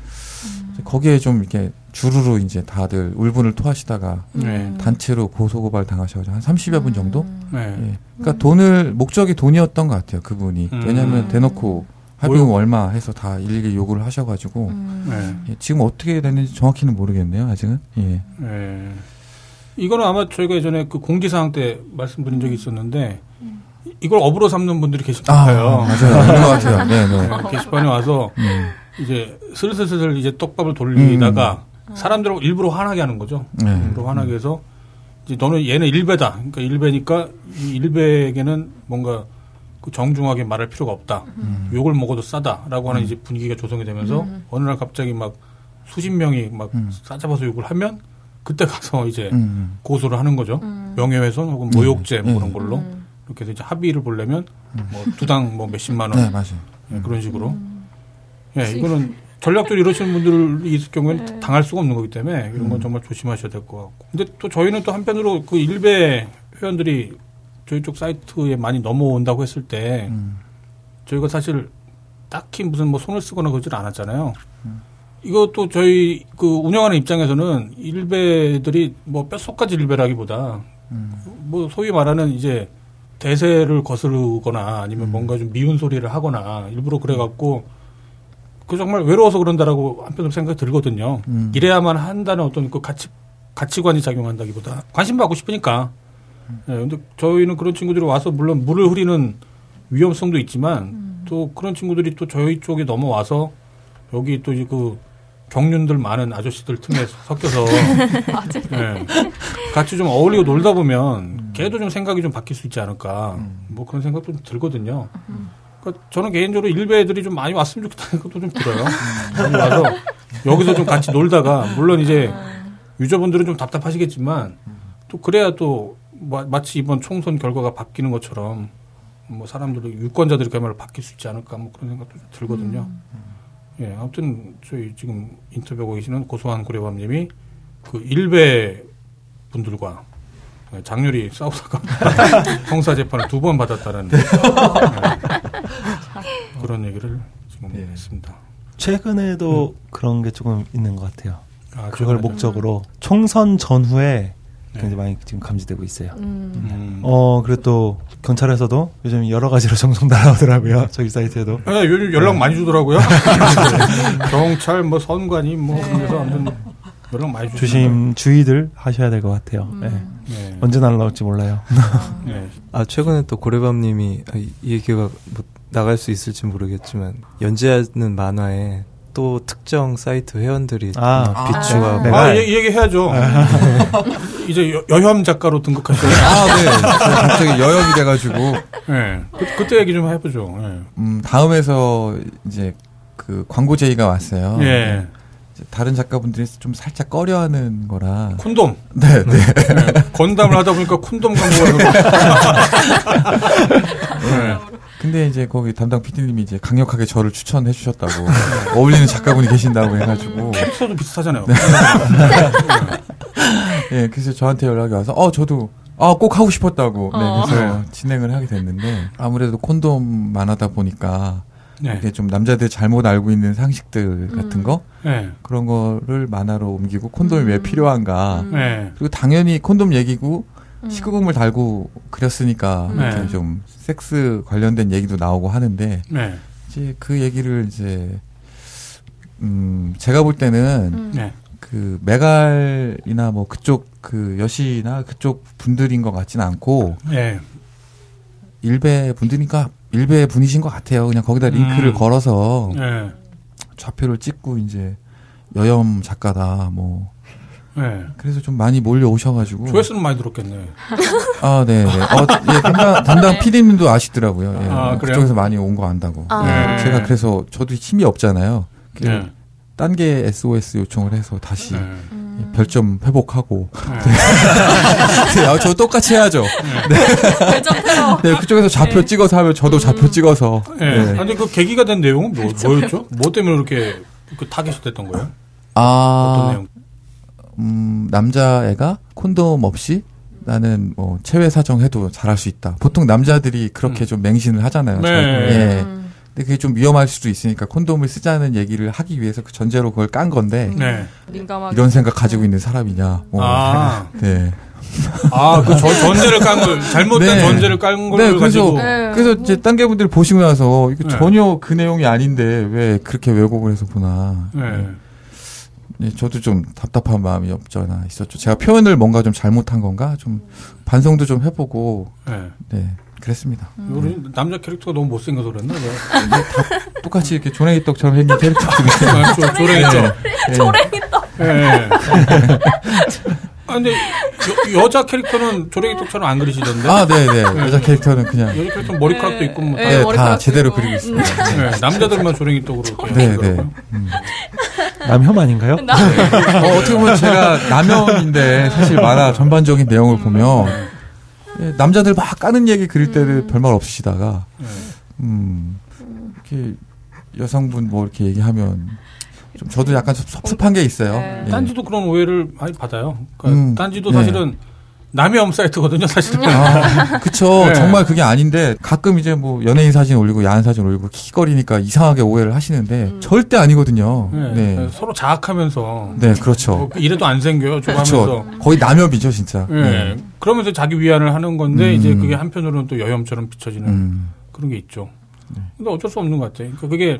거기에 좀 이렇게 주르르 이제 다들 울분을 토하시다가 네. 단체로 고소고발 당하셔가지고 한 삼십여 분 정도? 네. 예. 그러니까 음. 돈을, 목적이 돈이었던 것 같아요, 그분이. 음. 왜냐면 대놓고 합의금 얼마 해서 다 일일이 요구를 하셔가지고. 음. 네. 예. 지금 어떻게 됐는지 정확히는 모르겠네요, 아직은. 예. 네. 이거는 아마 저희가 예전에 그 공지사항 때 말씀드린 적이 있었는데 이걸 업으로 삼는 분들이 계실 거예요. 아, 맞아요. 그런 것 같아요. 네, 네. 네. 게시판에 와서 음. 이제 슬슬슬 이제 떡밥을 돌리다가 음. 사람들을 일부러 화나게 하는 거죠. 네. 일부러 화나게 해서 이제 너는 얘는 일베다. 그러니까 일베니까 이 일베에게는 뭔가 그 정중하게 말할 필요가 없다. 음. 욕을 먹어도 싸다라고 하는 음. 이제 분위기가 조성이 되면서 음. 어느 날 갑자기 막 수십 명이 막 음. 싸잡아서 욕을 하면 그때 가서 이제 음. 고소를 하는 거죠. 음. 명예훼손 혹은 모욕죄 뭐 그런 걸로 음. 이렇게 해서 이제 합의를 보려면 뭐 두 당 뭐 몇십만 원 네, 맞아요. 네, 그런 식으로. 음. 예, 이거는 전략적으로 이러시는 분들이 있을 경우에는 네. 당할 수가 없는 거기 때문에 이런 건 정말 조심하셔야 될 것 같고. 근데 또 저희는 또 한편으로 그 일베 회원들이 저희 쪽 사이트에 많이 넘어온다고 했을 때 음. 저희가 사실 딱히 무슨 뭐 손을 쓰거나 그러질 않았잖아요. 음. 이것도 저희 그 운영하는 입장에서는 일베들이 뭐 뼛속까지 일베라기보다 음. 뭐 소위 말하는 이제 대세를 거스르거나 아니면 음. 뭔가 좀 미운 소리를 하거나 일부러 그래갖고 그 정말 외로워서 그런다라고 한편으로 생각이 들거든요. 음. 이래야만 한다는 어떤 그 가치, 가치관이 작용한다기보다 관심 받고 싶으니까. 음. 예, 근데 저희는 그런 친구들이 와서 물론 물을 흐리는 위험성도 있지만 음. 또 그런 친구들이 또 저희 쪽에 넘어와서 여기 또 그 경륜들 많은 아저씨들 틈에 섞여서 예, 같이 좀 어울리고 놀다 보면 음. 걔도 좀 생각이 좀 바뀔 수 있지 않을까. 음. 뭐 그런 생각도 좀 들거든요. 음. 그러니까 저는 개인적으로 일베 애들이 좀 많이 왔으면 좋겠다는 것도 좀 들어요. 많이 와서 여기서 좀 같이 놀다가 물론 이제 유저분들은 좀 답답하시겠지만 또 그래야 또 마치 이번 총선 결과가 바뀌는 것처럼 뭐 사람들도 유권자들이 그야말로 바뀔 수 있지 않을까 뭐 그런 생각도 좀 들거든요. 예, 아무튼 저희 지금 인터뷰하고 계시는 고소한 고래밤님이 그 일베 분들과 장렬히 싸우다가 형사 재판을 두 번 받았다는 네. 그런 얘기를 지금 네. 했습니다. 최근에도 음. 그런 게 조금 있는 것 같아요. 아, 그걸 목적으로 총선 전후에 굉장히 네. 많이 지금 감지되고 있어요. 음. 음. 어, 그리고 또 경찰에서도 요즘 여러 가지로 정성 날아오더라고요. 저희 사이트에도. 네, 요즘 연락 네. 많이 주더라고요. 경찰, 뭐 선관위, 뭐 그래서 아무튼 연락 많이 주시죠. 조심 주의들 하셔야 될 것 같아요. 음. 네. 네. 언제 날아올지 몰라요. 네. 아 최근에 또 고래밤님이 이 얘기가 뭐 나갈 수 있을지 모르겠지만 연재하는 만화에 또 특정 사이트 회원들이 아, 비추가 아, 아, 아 얘기, 얘기해야죠. 이제 여, 여혐 작가로 등극하셔서 아, 네. 갑자기 여혐이 돼가지고. 네. 그, 그때 얘기 좀 해보죠. 네. 음, 다음에서 이제 그 광고 제의가 왔어요. 네. 다른 작가분들이 좀 살짝 꺼려하는 거라. 콘돔. 네, 네. 네. 건담을 하다 보니까 콘돔 광고가. 네. 근데 이제 거기 담당 피디님이 이제 강력하게 저를 추천해 주셨다고 어울리는 작가분이 계신다고 해가지고 캡처도 비슷하잖아요. 네. 네, 그래서 저한테 연락이 와서 어 저도 아 꼭 하고 싶었다고 어. 네, 그래서 진행을 하게 됐는데 아무래도 콘돔만 하다 보니까 네. 이게 좀 남자들 잘못 알고 있는 상식들 같은 음. 거 네. 그런 거를 만화로 옮기고 콘돔이 음. 왜 필요한가 네. 그리고 당연히 콘돔 얘기고 십구금을 달고 그렸으니까 네. 좀 섹스 관련된 얘기도 나오고 하는데 네. 이제 그 얘기를 이제 음 제가 볼 때는 네. 그 그 메갈이나 뭐 그쪽 그 여시나 그쪽 분들인 것 같지는 않고 네. 일베 분들이니까 일베 분이신 것 같아요. 그냥 거기다 링크를 음. 걸어서 네. 좌표를 찍고 이제 여염 작가다 뭐 네. 그래서 좀 많이 몰려오셔가지고 조회수는 많이 들었겠네. 아, 네, 네. 어, 예, 담당 담당 피디님도 아시더라고요. 예, 아, 그래요? 그쪽에서 많이 온 거 안다고. 아. 네. 제가 그래서 저도 힘이 없잖아요. 그 네. 딴 게 에스오에스 요청을 해서 다시 네. 예, 별점 회복하고. 네. 네, 아, 저 똑같이 해야죠. 별점 테러. 네, 그쪽에서 좌표 네. 찍어서 하면 저도 좌표 찍어서. 네. 네. 아니 그 계기가 된 내용은 뭐, 뭐였죠? 뭐 때문에 그렇게 그 타겟이 됐던 거예요? 어떤 아, 내용? 음, 남자애가 콘돔 없이 나는 뭐 체외 사정해도 잘할 수 있다. 보통 남자들이 그렇게 음. 좀 맹신을 하잖아요. 네. 저- 예. 음. 근데 그게 좀 위험할 수도 있으니까 콘돔을 쓰자는 얘기를 하기 위해서 그 전제로 그걸 깐 건데 네. 민감하게. 이런 생각 가지고 있는 사람이냐. 뭐. 아. 네. 아, 그 전, 전제를 깐 걸, 잘못된 네. 전제를 깐 걸 네, 그래서 가지고. 네. 그래서 이제 딴 게 분들 보시고 나서 이거 네. 전혀 그 내용이 아닌데 왜 그렇게 왜곡을 해서 보나. 네. 네, 저도 좀 답답한 마음이 없잖아 있었죠. 제가 표현을 뭔가 좀 잘못한 건가 좀 반성도 좀 해보고 네. 네 그랬습니다. 우리 남자 캐릭터가 너무 못생겨서 그랬나? 네. 똑같이 이렇게 조랭이 떡처럼 생긴 캐릭터들이 아, 조- 조랭이죠. 네. 조랭이 떡. 예. 아, 근데 여, 여자 캐릭터는 조랭이 똑처럼 안 그리시던데? 아, 네네. 여자 캐릭터는 그냥 여자 캐릭터는 머리카락도 있고 뭐 다. 네, 네, 다 머리카락도 제대로 있고. 그리고 있습니다. 네, 남자들만 조랭이 떡으로 이렇게 네, 네. 그리더라고요. 음. 남혐 아닌가요? 어, 어떻게 보면 제가 남혐인데 사실 만화 전반적인 내용을 보면 예, 남자들 막 까는 얘기 그릴 때는 별말 없으시다가 네. 음, 이렇게 여성분 뭐 이렇게 얘기하면 좀 저도 약간 좀 섭섭한 게 있어요. 네. 예. 딴지도 그런 오해를 많이 받아요. 그러니까 음, 딴지도 네. 사실은 남혐 사이트거든요, 사실은. 아, 그쵸. 네. 정말 그게 아닌데 가끔 이제 뭐 연예인 사진 올리고 야한 사진 올리고 킥거리니까 이상하게 오해를 하시는데 음. 절대 아니거든요. 네. 네. 서로 자학하면서. 네, 그렇죠. 뭐 이래도 안 생겨요, 저거 하면서. 그렇죠. 거의 남협이죠, 진짜. 예. 네. 그러면서 자기 위안을 하는 건데, 음. 이제 그게 한편으로는 또 여혐처럼 비춰지는 음. 그런 게 있죠. 근데 어쩔 수 없는 것 같아요. 그러니까 그게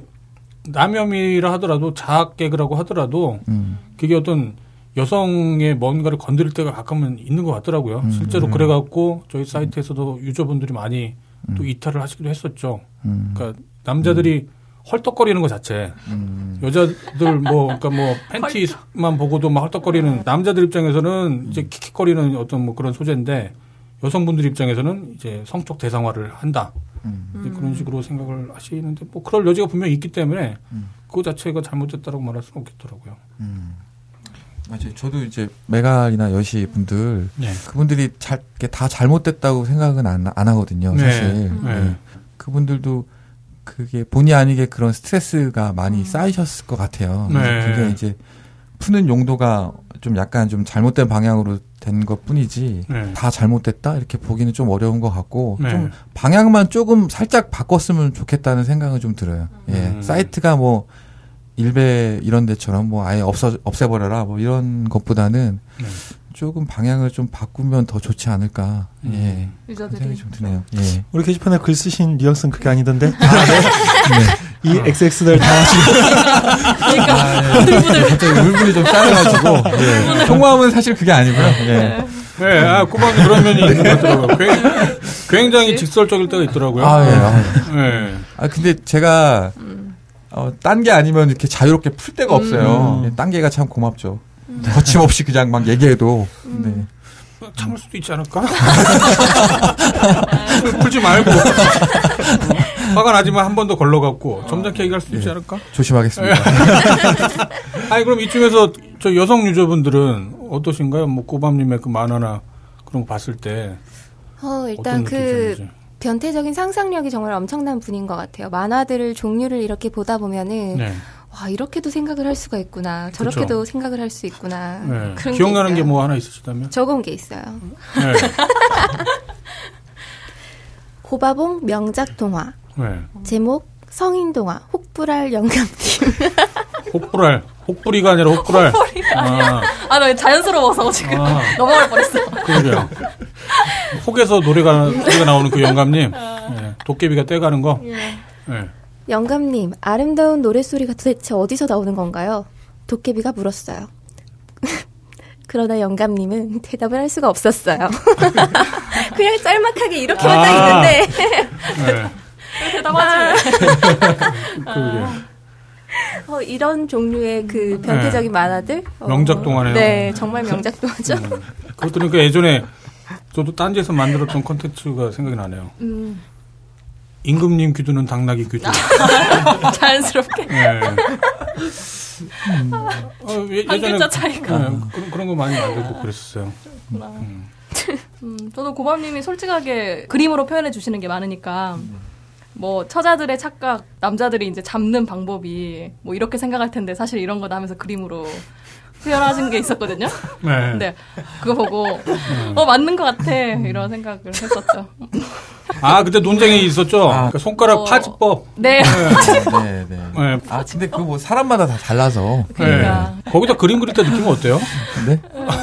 남혐이라 하더라도 자학 개그라고 하더라도 음. 그게 어떤 여성의 뭔가를 건드릴 때가 가끔은 있는 것 같더라고요. 음. 실제로 그래갖고 저희 사이트에서도 유저분들이 많이 음. 또 이탈을 하시기도 했었죠. 음. 그러니까 남자들이 헐떡거리는 것 자체, 음. 여자들 뭐 그러니까 뭐 팬티만 보고도 막 헐떡거리는 남자들 입장에서는 이제 킥킥거리는 어떤 뭐 그런 소재인데 여성분들 입장에서는 이제 성적 대상화를 한다. 음. 이제 그런 식으로 생각을 하시는데 뭐 그럴 여지가 분명히 있기 때문에 음. 그거 자체가 잘못됐다라고 말할 수는 없겠더라고요. 음. 맞아요. 저도 이제 메갈이나 여시 분들 네. 그분들이 잘, 이게 다 잘못됐다고 생각은 안, 안 하거든요. 네. 사실. 네. 네. 그분들도 그게 본의 아니게 그런 스트레스가 많이 음. 쌓이셨을 것 같아요. 네. 그래서 그게 이제 푸는 용도가 좀 약간 좀 잘못된 방향으로 된 것 뿐이지 네. 다 잘못됐다 이렇게 보기는 좀 어려운 것 같고 네. 좀 방향만 조금 살짝 바꿨으면 좋겠다는 생각은 좀 들어요. 예. 음. 사이트가 뭐 일베 이런 데처럼 뭐 아예 없어 없애버려라 뭐 이런 것보다는 네. 조금 방향을 좀 바꾸면 더 좋지 않을까. 예. 그런 생각이 유저들이. 좀 드네요. 예. 우리 게시판에 글 쓰신 뉘앙스는 그게 아니던데? 네. 이 엑스엑스들 다 지금 그러니까 갑자기 울분이 좀 쌓여가지고 예. 속마음은 사실 그게 아니고요. 예. 네, 아, 꼬박이 그런 면이 있는 것 같더라고요. 굉장히, 굉장히 직설적일 때가 있더라고요. 아, 예. 아, 네. 아 근데 제가 어, 딴 게 아니면 이렇게 자유롭게 풀 데가 없어요. 음. 예, 딴 게가 참 고맙죠. 거침없이 그냥 막 얘기해도. 네. 참을 수도 있지 않을까? 풀지 말고. 화가 나지만 한 번 더 걸러갖고 점잖게 얘기할 수 있지 예. 않을까? 조심하겠습니다. 아니, 그럼 이쯤에서 저 여성 유저분들은 어떠신가요? 뭐, 꼬밤님의 그 만화나 그런 거 봤을 때. 어, 일단 어떤 그 느낌이셨는지. 변태적인 상상력이 정말 엄청난 분인 것 같아요. 만화들을 종류를 이렇게 보다 보면은 네. 와 이렇게도 생각을 할 수가 있구나. 저렇게도 생각을 할 수 있구나. 네. 그런 기억나는 게 게 있어요. 뭐 하나 있으시다면? 적은 게 있어요. 네. 고바봉 명작 동화. 네. 제목 성인 동화. 혹불알 영감님. 혹불알. 혹불이가 아니라 혹불알. 아, 아, 나 자연스러워서 지금 아. 넘어갈 뻔했어. 그러게요. 혹에서 노래가, 소리가 나오는 그 영감님. 네. 도깨비가 떼가는 거. 네. 영감님, 아름다운 노랫소리가 도대체 어디서 나오는 건가요? 도깨비가 물었어요. 그러나 영감님은 대답을 할 수가 없었어요. 그냥 짤막하게 이렇게만 아. 딱 있는데 네. 대답하지. 그게 어, 이런 종류의 그 변태적인 만화들 어, 명작 동화네요. 네, 정말 명작 동화죠. 음. 그것도 그러니까 예전에 저도 딴지에서 만들었던 콘텐츠가 생각이 나네요. 음. 임금님 귀두는 당나귀 귀두. 자연스럽게. 네. 음. 어, 예, 한 예전에 글자 차이가. 네, 그런, 그런 거 많이 만들고 그랬었어요. 음. 음, 저도 고밤님이 솔직하게 그림으로 표현해 주시는 게 많으니까 뭐 처자들의 착각, 남자들이 이제 잡는 방법이 뭐 이렇게 생각할 텐데 사실 이런 거다 하면서 그림으로 표현하신 게 있었거든요. 네. 근데 그거 보고 어 맞는 것 같아 이런 생각을 했었죠. 아, 그때 논쟁이 있었죠? 아. 그러니까 손가락 어. 파지법. 네. 네, 네. 네. 아, 근데 그거 뭐 사람마다 다 달라서. 그러니까. 네. 거기다 그림 그릴 때 느낌은 어때요? 네?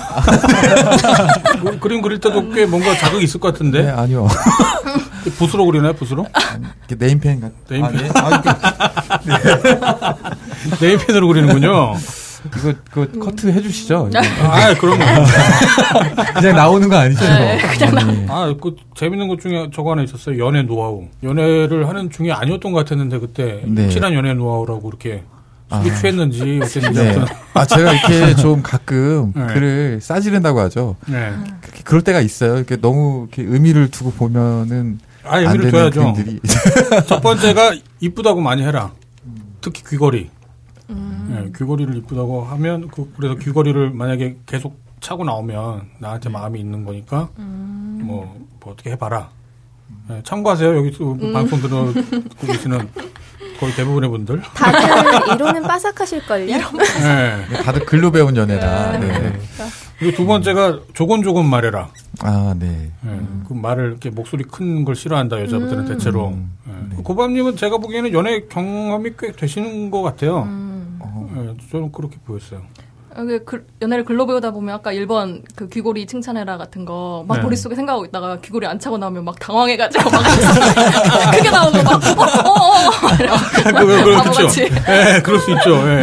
그, 그림 그릴 때도 꽤 뭔가 자극이 있을 것 같은데? 네, 아니요. 붓으로 그리나요, 붓으로? 이렇게 네임펜 같 네임펜? 아, 네. 아, 이렇게 네임펜으로 그리는군요. 이거, 그거 커트 해주시죠? 이거. 아, 그런 거. 그냥 나오는 거 아니죠? 네, 그냥 아니. 아, 그 재밌는 것 중에 저거 하나 있었어요. 연애 노하우. 연애를 하는 중에 아니었던 것 같았는데 그때 네. 친한 연애 노하우라고 이렇게 술이 아. 취했는지 어땠는지 네. 아무튼. 아, 제가 이렇게 좀 가끔 네. 글을 싸지른다고 하죠. 네. 그렇게 그럴 때가 있어요. 이렇게 너무 이렇게 의미를 두고 보면은 아, 안 의미를 되는 둬야죠. 그림들이. 첫 번째가 이쁘다고 많이 해라. 특히 귀걸이. 네, 귀걸이를 이쁘다고 하면 그 그래서 귀걸이를 만약에 계속 차고 나오면 나한테 마음이 있는 거니까 뭐, 뭐 어떻게 해봐라. 네, 참고하세요. 여기 또 방송 들어 듣고 계시는 거의 대부분의 분들. 다들 이론은 빠삭하실걸요? 네. 다들 글로 배운 연애라. 네. 그리고 두 번째가 조곤조곤 말해라. 아, 네. 네, 그 말을 이렇게 목소리 큰 걸 싫어한다 여자분들은 대체로. 음. 네. 네. 고밤님은 제가 보기에는 연애 경험이 꽤 되시는 것 같아요. 어, 네, 저는 그렇게 보였어요. 여기 글, 연애를 글로 배우다 보면 아까 일 번 그 귀걸이 칭찬해라 같은 거 막 네. 머릿속에 생각하고 있다가 귀걸이 안 차고 나오면 막 당황해가지고 막 크게 나오고 막 어어어 그, 그, 그, 그렇죠. 바보같이. 예, 그럴 수 있죠. 예.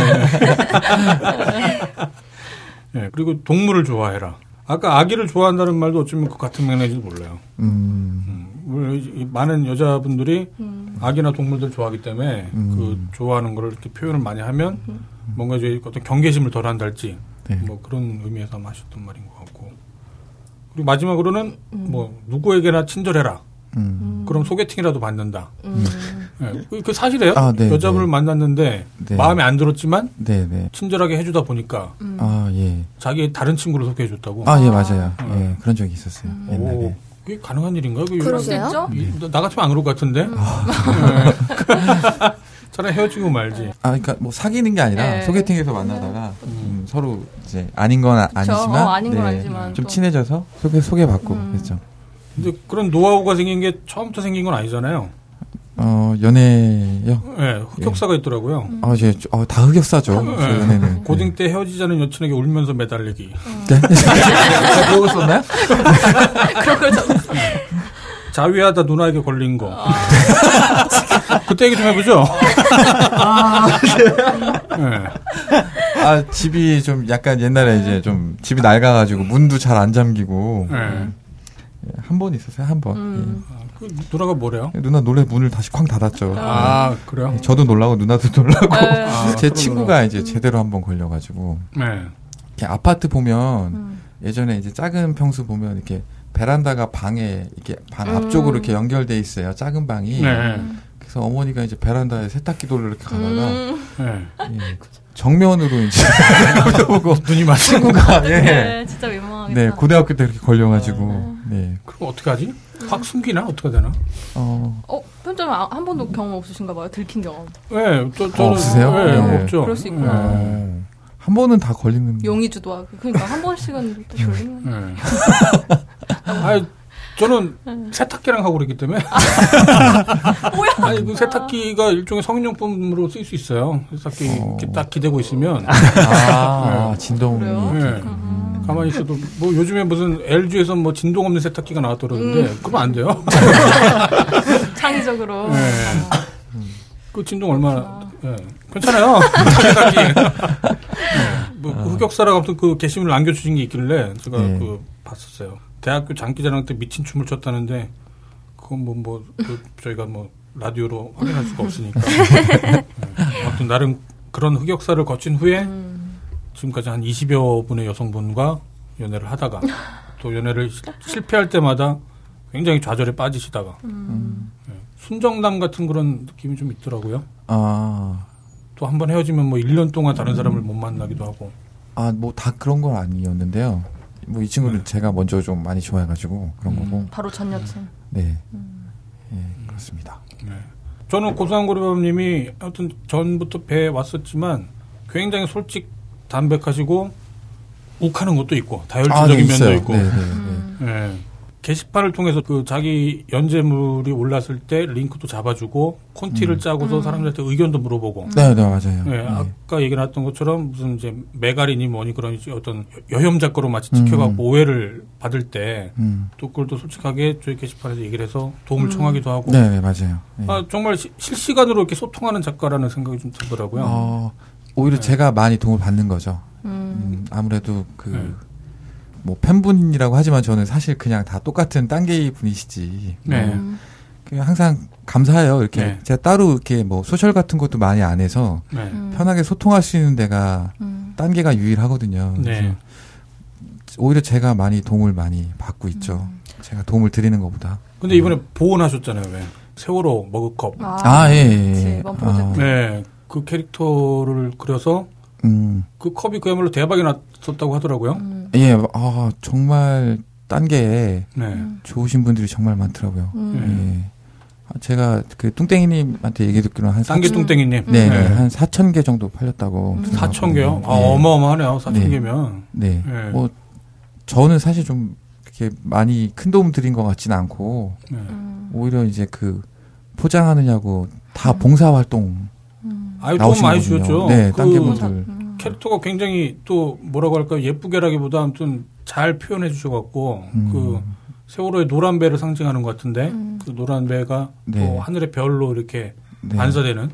예, 그리고 동물을 좋아해라. 아까 아기를 좋아한다는 말도 어쩌면 그 같은 맥락인지 몰라요. 음, 음, 물론 이 많은 여자분들이 음. 아기나 동물들 좋아하기 때문에 음. 그 좋아하는 거를 이렇게 표현을 많이 하면 뭔가 이제 어떤 경계심을 덜 한달지 네. 뭐 그런 의미에서 아마 하셨던 말인 것 같고. 그리고 마지막으로는 뭐 누구에게나 친절해라. 음. 그럼 소개팅이라도 받는다. 음. 예, 그, 그 사실이에요. 아, 네, 여자분을 네. 만났는데 네. 마음에 안 들었지만 네, 네. 친절하게 해주다 보니까 아, 예. 자기 다른 친구를 소개해줬다고. 아, 예, 맞아요. 아. 예, 그런 적이 있었어요. 오, 옛날에. 그게 가능한 일인가요? 그 그러게요. 진짜? 이- 나, 나 같으면 안 그럴 것 같은데. 네. 차라리 헤어지고 말지. 아, 그러니까 뭐 사귀는 게 아니라 네. 소개팅에서 만나다가 음, 서로 이제 아닌 건 아, 그쵸. 아니지만, 어, 아닌 건 아니지만 좀 또. 친해져서 소개 소개받고 음. 그랬죠. 근데 그런 노하우가 생긴 게 처음부터 생긴 건 아니잖아요. 어, 연애요. 네, 흑역사가 있더라고요. 아, 이제 어, 다 흑역사죠. 네. 저 연애는. 고딩 때 헤어지자는 여친에게 울면서 매달리기. 네. 그거 썼나요? 그런 거죠. 자위하다 누나에게 걸린 거. 그때 얘기 좀 해보죠. 네. 아, 집이 좀 약간 옛날에 이제 좀 집이 낡아가지고 문도 잘 안 잠기고 네. 한 번 있었어요. 한 번. 음. 그 누나가 뭐래요? 예. 누나 놀래 문을 다시 쾅 닫았죠. 아, 그래요? 저도 놀라고 누나도 놀라고. 네. 아, 제 서로 친구가 이제 제대로 한번 걸려가지고 네. 이렇게 아파트 보면 음. 예전에 이제 작은 평수 보면 이렇게 베란다가 방에 이렇게 방 음. 앞쪽으로 이렇게 연결돼 있어요. 작은 방이. 네. 그래서 어머니가 이제 베란다에 세탁기도를 이렇게 가다가 음. 네. 예, 정면으로 이제 보고 눈이 맞 친구가 예. 네, 진짜 민망하겠다. 네, 고등학교 때 그렇게 걸려가지고 네. 그럼 어떻게 하지? 확 숨기나? 어떻게 되나? 어, 어, 편점은 아- 한 번도 경험 없으신가 봐요. 들킨 경험. 네, 저, 저는, 어, 없으세요? 네, 네. 없죠. 그럴 수 있구나. 어, 한 번은 다 걸리는. 용의주도 하고. 그러니까 한 번씩은 또 걸리면. 네. 아, 저는 세탁기랑 하고 그랬기 때문에. 뭐야? 아니, 그 세탁기가 일종의 성인용품으로 쓰일 수 있어요. 세탁기 어. 이렇게 딱 기대고 있으면. 아, 진동이. 그래요? 네. 음. 가만히 있어도, 뭐 요즘에 무슨 엘지에서 뭐 진동 없는 세탁기가 나왔다 그러는데, 그러면 안 돼요. 창의적으로. 네. 아. 그 진동 얼마나, 네. 괜찮아요. 세탁기. 네. 뭐 흑역사라고 아무튼 그 게시물을 남겨주신 게 있길래 제가 네. 그 봤었어요. 대학교 장기자랑 때 미친 춤을 췄다는데 그건 뭐 뭐 그 저희가 뭐 라디오로 확인할 수가 없으니까. 네. 아무튼 나름 그런 흑역사를 거친 후에 음. 지금까지 한 이십여 분의 여성분과 연애를 하다가 또 연애를 시, 실패할 때마다 굉장히 좌절에 빠지시다가 음. 네. 순정남 같은 그런 느낌이 좀 있더라고요. 아, 또 한 번 헤어지면 뭐 일 년 동안 다른 사람을 못 만나기도 하고. 아, 뭐 다 그런 건 아니었는데요. 뭐 이 친구를 네. 제가 먼저 좀 많이 좋아해가지고 그런 음. 거고. 바로 전 여친. 네, 음. 예, 그렇습니다. 네. 저는 고상고려밥님이 하여튼 전부터 뵈 왔었지만 굉장히 솔직 담백하시고 욱하는 것도 있고 다혈질적인 아, 네, 면도 있어요. 있고. 네, 네, 네. 음. 네. 게시판을 통해서 그 자기 연재물이 올랐을 때 링크도 잡아주고 콘티를 음. 짜고서 음. 사람들한테 의견도 물어보고. 네, 네, 맞아요. 네, 네. 아까 얘기 나왔던 것처럼 무슨 이제 메가리니 뭐니 그런 이제 어떤 여혐 작가로 마치 찍혀가고 음. 오해를 받을 때 음. 또 그걸 또 솔직하게 저희 게시판에서 얘기를 해서 도움을 음. 청하기도 하고. 네, 네, 맞아요. 네. 아, 정말 시- 실시간으로 이렇게 소통하는 작가라는 생각이 좀 들더라고요. 어, 오히려 네. 제가 많이 도움을 받는 거죠. 음. 음, 아무래도 그, 네. 뭐, 팬분이라고 하지만 저는 사실 그냥 다 똑같은 딴게이 분이시지. 네. 뭐, 음. 그냥 항상 감사해요. 이렇게. 네. 제가 따로 이렇게 뭐, 소셜 같은 것도 많이 안 해서 네. 음. 편하게 소통할 수 있는 데가 음. 딴게가 유일하거든요. 네. 그래서 오히려 제가 많이 도움을 많이 받고 있죠. 음. 제가 도움을 드리는 것보다. 근데 이번에 보온하셨잖아요, 왜? 세월호 머그컵. 아, 예, 예. 그치, 예. 이번 프로젝트. 네. 그 캐릭터를 그려서 음, 그 컵이 그야말로 대박이 났었다고 하더라고요. 음. 예, 아, 정말 딴게 네. 음. 좋으신 분들이 정말 많더라고요. 음. 예. 아, 제가 그 뚱땡이님한테 얘기 듣기로는 한 쌍기 사천, 뚱땡이님. 네, 네. 네, 한 사천 개 정도 팔렸다고. 음. 들은 사천 개요? 거거든요. 아, 예. 어마어마하네요. 사천 네. 개면. 네. 네. 뭐 저는 사실 좀 이렇게 많이 큰 도움 드린 것 같지는 않고 네. 음. 오히려 이제 그 포장하느냐고 다 음. 봉사 활동 음. 아유, 도움 나오신 많이 거거든요. 주셨죠. 네, 그 딴게 분들. 음. 캐릭터가 굉장히 또 뭐라고 할까요? 예쁘게라기보다 아무튼 잘 표현해 주셔갖고 음. 그 세월호의 노란 배를 상징하는 것 같은데 음. 그 노란 배가 네. 또 하늘의 별로 이렇게 네. 반사되는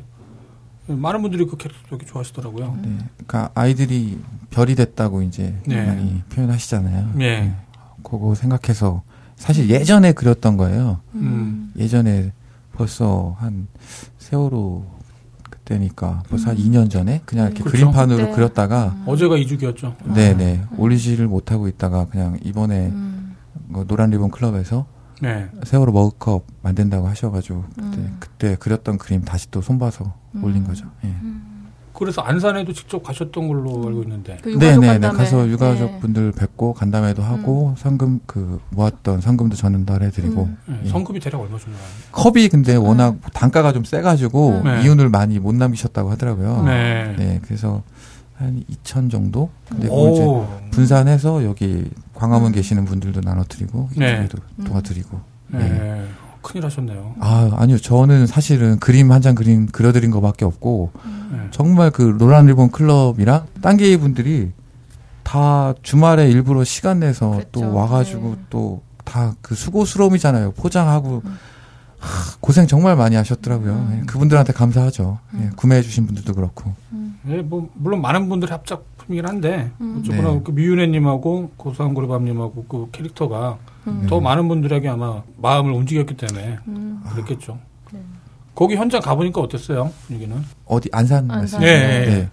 많은 분들이 그 캐릭터 되게 좋아하시더라고요. 네. 그러니까 아이들이 별이 됐다고 이제 네. 많이 표현하시잖아요. 네. 그거 생각해서 사실 예전에 그렸던 거예요. 음. 예전에 벌써 한 세월호 그때니까 벌써 한 음. 이 년 전에 그냥 이렇게 그렇죠. 그림판으로 그때. 그렸다가 음. 어제가 이주기였죠. 네네 음. 올리지를 못하고 있다가 그냥 이번에 음. 뭐 노란 리본 클럽에서 네. 세월호 머그컵 만든다고 하셔가지고 그때 음. 그때 그렸던 그림 다시 또 손봐서 음. 올린 거죠. 예. 음. 그래서 안산에도 직접 가셨던 걸로 알고 있는데. 그 유가족 네네네 간담회. 가서 네. 유가족분들 뵙고 간담회도 하고 상금 그 모았던 상금도 전달해드리고 음. 네. 예. 성급이 대략 얼마 정도 나요? 컵이 근데 워낙 단가가 좀 세가지고 네. 이윤을 많이 못 남기셨다고 하더라고요. 네. 네, 그래서 한 이천 정도. 근데 그걸 이제 오. 분산해서 여기 광화문 계시는 분들도 나눠드리고 네. 이쪽에도 도와드리고. 네. 네. 큰일 하셨네요. 아 아니요, 저는 사실은 그림 한 장 그림 그려드린 거밖에 없고 네. 정말 그 노란 리본 클럽이랑 딴게이 분들이 다 주말에 일부러 시간 내서 그랬죠. 또 와가지고 네. 또 다 그 수고스러움이잖아요. 포장하고 음. 하, 고생 정말 많이 하셨더라고요. 음. 예, 그분들한테 감사하죠. 예, 음. 구매해주신 분들도 그렇고. 음. 네, 뭐 물론 많은 분들이 합작품이긴 한데 음. 어쨌거나 네. 그 미윤혜님하고 고상고래밤님하고 그 캐릭터가 음. 더 많은 분들에게 아마 마음을 움직였기 때문에 음. 그랬겠죠. 네. 거기 현장 가보니까 어땠어요? 여기는? 어디 안산 안산. 말씀? 네. 네.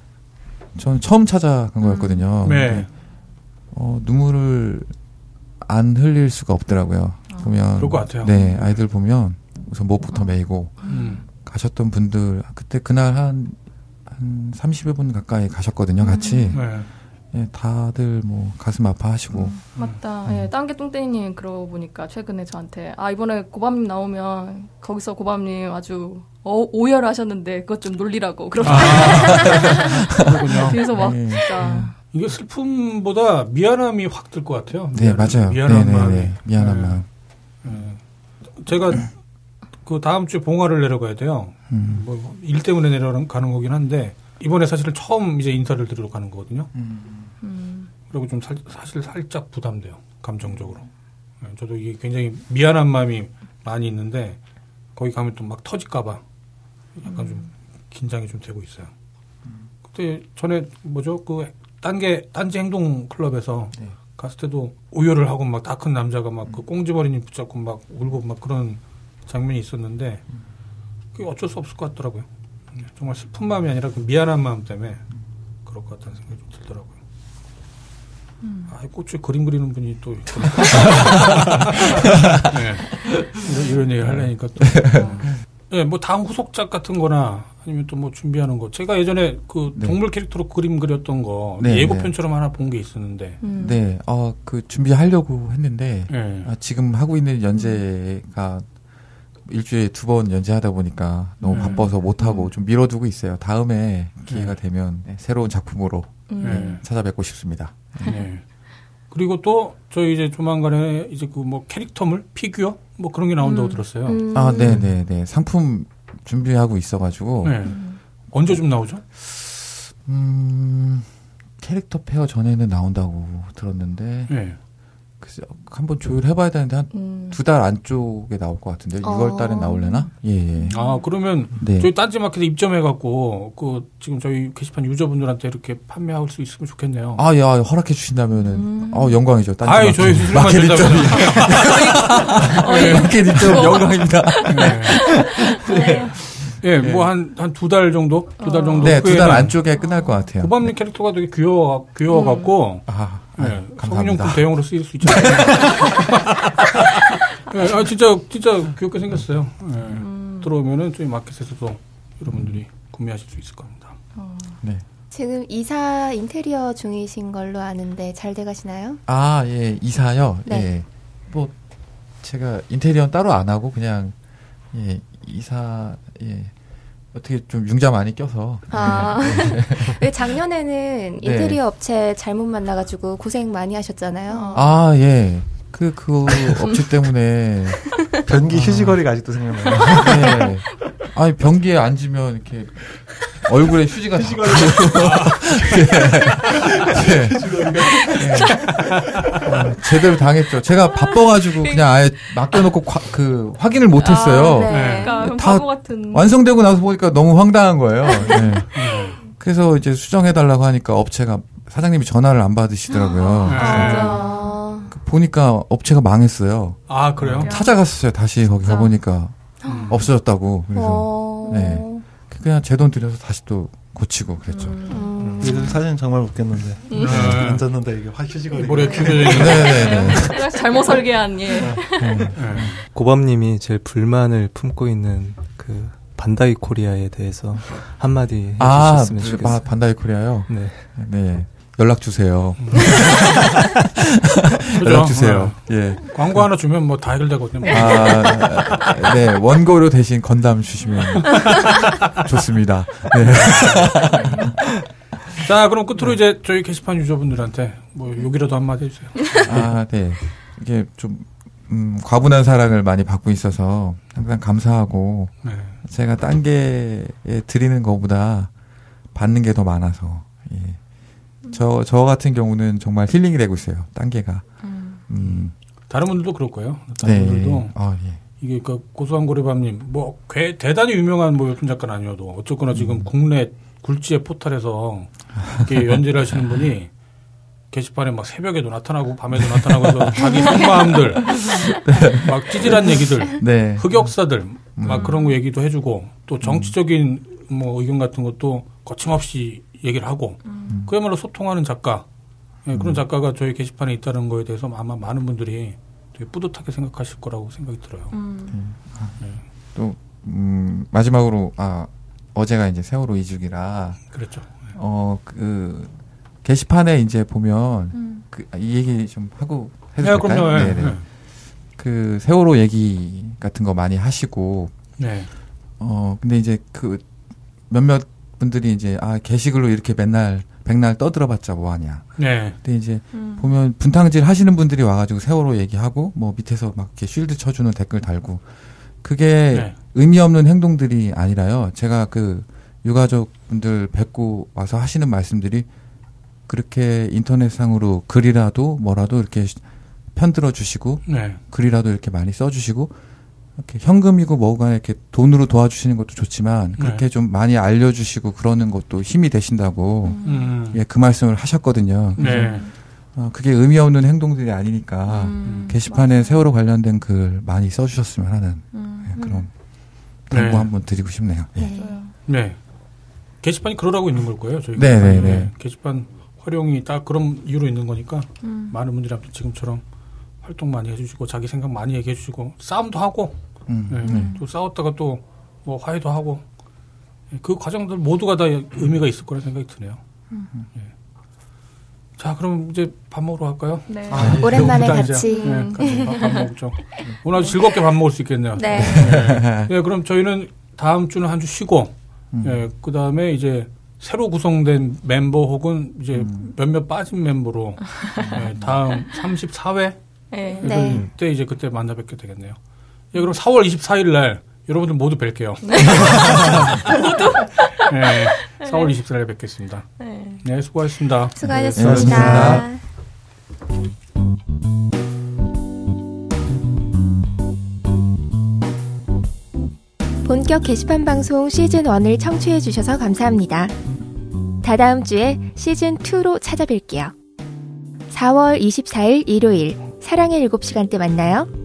저는 처음 찾아간 거였거든요. 네. 근데, 어, 눈물을 안 흘릴 수가 없더라고요. 보면 그럴 것 같아요. 네, 아이들 보면 우선 목부터 메이고 음. 가셨던 분들 그때 그날 한 한 삼십여 분 가까이 가셨거든요, 같이. 네. 예, 다들 뭐 가슴 아파하시고. 맞다. 음. 예, 딴게 뚱땡이님 그러고 보니까 최근에 저한테 아 이번에 고밤님 나오면 거기서 고밤님 아주 어, 오열을 하셨는데 그것 좀 놀리라고 그러고 아, 그렇군요. 뒤에서 막 네. 진짜 이게 슬픔보다 미안함이 확 들 것 같아요. 네, 미안- 맞아요. 미안한 네, 마음이. 네, 네. 미안한 네. 마음. 네. 제가 그 다음 주에 봉화를 내려가야 돼요. 음. 뭐 일 때문에 내려가는 거긴 한데 이번에 사실은 처음 이제 인사를 드리러 가는 거거든요. 음, 그리고 좀 살, 사실 살짝 부담돼요. 감정적으로. 네, 저도 이게 굉장히 미안한 마음이 많이 있는데 거기 가면 또 막 터질까봐 약간 좀 긴장이 좀 되고 있어요. 그때 전에 뭐죠? 그 딴게 딴지 행동 클럽에서 네. 갔을 때도 오열을 하고 막 다 큰 남자가 막 그 꽁지머리님 붙잡고 막 울고 막 그런 장면이 있었는데 그게 어쩔 수 없을 것 같더라고요. 정말 슬픈 마음이 아니라 그 미안한 마음 때문에 그럴 것 같다는 생각이 좀 들더라고요. 음. 아, 꽃에 그림 그리는 분이 또 네. 이런, 이런 얘기를 하려니까 또 네, 뭐 다음 후속작 같은 거나 아니면 또 뭐 준비하는 거 제가 예전에 그 네. 동물 캐릭터로 그림 그렸던 거 네, 예고편처럼 하나 본 게 있었는데 음. 네, 어, 그 준비하려고 했는데 네. 아, 지금 하고 있는 연재가 일주일에 두 번 연재하다 보니까 너무 네. 바빠서 못하고 음. 좀 미뤄두고 있어요. 다음에 기회가 네. 되면 네, 새로운 작품으로 음. 네. 찾아뵙고 싶습니다. 네. 그리고 또 저희 이제 조만간에 이제 그 뭐 캐릭터물 피규어 뭐 그런 게 나온다고 음. 들었어요. 음. 아, 네, 네, 네. 상품 준비하고 있어가지고 네. 언제 좀 나오죠? 음, 캐릭터 페어 전에는 나온다고 들었는데 네. 글쎄 한번 조율해봐야 되는데 한 음. 두 달 안쪽에 나올 것 같은데 어. 유월 달에 나올려나? 예, 예. 아 그러면 네. 저희 딴지마켓에 입점해갖고 그 지금 저희 게시판 유저분들한테 이렇게 판매할 수 있으면 좋겠네요. 아, 야, 허락해 주신다면은 음. 어, 영광이죠. 딴지 아이 마켓. 저희 수술만 마켓 된다면. 입점이 마켓 입점 영광입니다. 네. 예, 뭐 한 한 두 달 정도, 두 달 정도. 네, 두 달 후에는 안쪽에 끝날 것 같아요. 고밤님 캐릭터가 되게 귀여워, 귀여워갖고, 아, 아, 네, 감사합니다. 성인용품 대용으로 쓰일 수 있잖아요. 네, 아, 진짜, 진짜 귀엽게 생겼어요. 네. 음. 들어오면은 저희 마켓에서도 여러분들이 구매하실 수 있을 겁니다. 네. 지금 이사 인테리어 중이신 걸로 아는데 잘 돼가시나요? 아, 예, 이사요. 네. 예. 뭐 제가 인테리어는 따로 안 하고 그냥 예, 이사 예. 어떻게 좀 융자 많이 껴서 아, 왜 작년에는 네. 인테리어 업체 잘못 만나가지고 고생 많이 하셨잖아요. 아, 예. 그, 그 업체 때문에 변기 아. 휴지거리가 아직도 생각나요. 네. 아니 변기에 앉으면 이렇게 얼굴에 휴지가 휴지가 네. 네. 네. 어, 제대로 당했죠. 제가 바빠가지고 그냥 아예 맡겨놓고 과, 그 확인을 못했어요. 아, 네. 네. 그러니까 다 바보 같은. 완성되고 나서 보니까 너무 황당한 거예요. 네. 그래서 이제 수정해달라고 하니까 업체가 사장님이 전화를 안 받으시더라고요. 네. 아, 보니까 업체가 망했어요. 아, 그래요? 찾아갔었어요. 다시 거기 진짜? 가보니까 음. 없어졌다고. 그래서 어, 네. 그냥 제 돈 들여서 다시 또 고치고 그랬죠. 음. 그 사진 정말 웃겼는데 네. 앉았는데 이게 확 휴지거리. 머리에 퀴겨져 있는. 네네네. 잘못 설계한 예. 네. 고밤님이 제일 불만을 품고 있는 그 반다이 코리아에 대해서 한마디 아, 해주셨으면 바, 좋겠어요. 반다이 코리아요? 네. 네. 연락 주세요. 그죠? 연락 주세요. 예. 네. 광고 하나 주면 뭐 다 해결되거든요. 아, 네. 원고료 대신 건담 주시면 좋습니다. 네. 자, 그럼 끝으로 이제 저희 게시판 유저분들한테 뭐 욕이라도 한마디 해주세요. 아, 네. 이게 좀, 음, 과분한 사랑을 많이 받고 있어서 항상 감사하고 네. 제가 딴 게 드리는 것보다 받는 게 더 많아서, 예. 저, 저 같은 경우는 정말 힐링이 되고 있어요. 딴개가. 음. 다른 분들도 그럴 거예요. 다른 네. 분들도 아, 예. 이게 그 고소한 고래밤님 뭐 꽤 대단히 유명한 뭐 웹툰 작가는 아니어도 어쨌거나 지금 음. 국내 굴지의 포털에서 이렇게 연재를 하시는 분이 게시판에 막 새벽에도 나타나고 밤에도 나타나고 해서 자기 속마음들 막 찌질한 얘기들 네. 흑역사들 막 음. 그런 거 얘기도 해주고 또 정치적인 뭐 의견 같은 것도 거침없이 얘기를 하고 음. 그야말로 소통하는 작가 예, 그런 작가가 저희 게시판에 있다는 거에 대해서 아마 많은 분들이 되게 뿌듯하게 생각하실 거라고 생각이 들어요. 음. 또, 음, 마지막으로, 아, 어제가 이제 세월호 이주기라, 그랬죠. 어, 그, 게시판에 이제 보면, 음. 그, 이 얘기 좀 하고 해도 네, 될까요? 그럼요. 예. 네네. 네. 그, 세월호 얘기 같은 거 많이 하시고, 네. 어, 근데 이제 그, 몇몇 분들이 이제, 아, 게시글로 이렇게 맨날, 백날 떠들어봤자 뭐하냐. 네. 근데 이제, 음. 보면 분탕질 하시는 분들이 와가지고 세월호 얘기하고, 뭐 밑에서 막 이렇게 쉴드 쳐주는 댓글 달고, 그게 네. 의미 없는 행동들이 아니라요. 제가 그 유가족분들 뵙고 와서 하시는 말씀들이 그렇게 인터넷상으로 글이라도 뭐라도 이렇게 편들어 주시고 네. 글이라도 이렇게 많이 써주시고 이렇게 현금이고 뭐가 이렇게 돈으로 도와주시는 것도 좋지만 그렇게 네. 좀 많이 알려주시고 그러는 것도 힘이 되신다고 음. 예, 그 말씀을 하셨거든요. 그래서 네. 어, 그게 의미 없는 행동들이 아니니까 음, 게시판에 맞아요. 세월호 관련된 글 많이 써주셨으면 하는 음, 예, 그런 네. 당부 한번 드리고 싶네요. 예. 맞아요. 네. 게시판이 그러라고 있는 걸 거예요. 저희가. 네, 네, 네. 게시판 활용이 딱 그런 이유로 있는 거니까 음. 많은 분들이 아무튼 지금처럼 활동 많이 해주시고 자기 생각 많이 얘기해 주시고 싸움도 하고 음, 네. 네. 또 싸웠다가 또 뭐 화해도 하고 그 과정들 모두가 다 의미가 있을 거라 생각이 드네요. 네. 자, 그럼 이제 밥 먹으러 갈까요? 네. 아, 오랜만에 배고프다, 같이. 이제. 네, 같이 밥, 밥 먹죠. 오늘 아주 즐겁게 밥 먹을 수 있겠네요. 네. 네. 네, 그럼 저희는 다음 주는 한 주 쉬고, 음. 예, 그 다음에 이제 새로 구성된 멤버 혹은 이제 음. 몇몇 빠진 멤버로 예, 다음 삼십사 회 네. 네. 때 이제 그때 만나 뵙게 되겠네요. 예, 그럼 사월 이십사일 날 여러분들 모두 뵐게요. 모두? 네, 사월 이십사일에 뵙겠습니다. 네. 네, 수고하셨습니다. 수고하셨습니다. 네, 본격 게시판 방송 시즌 일을 청취해 주셔서 감사합니다. 다다음 주에 시즌 이로 찾아뵐게요. 사월 이십사일 일요일 사랑의 일곱 시간 때 만나요.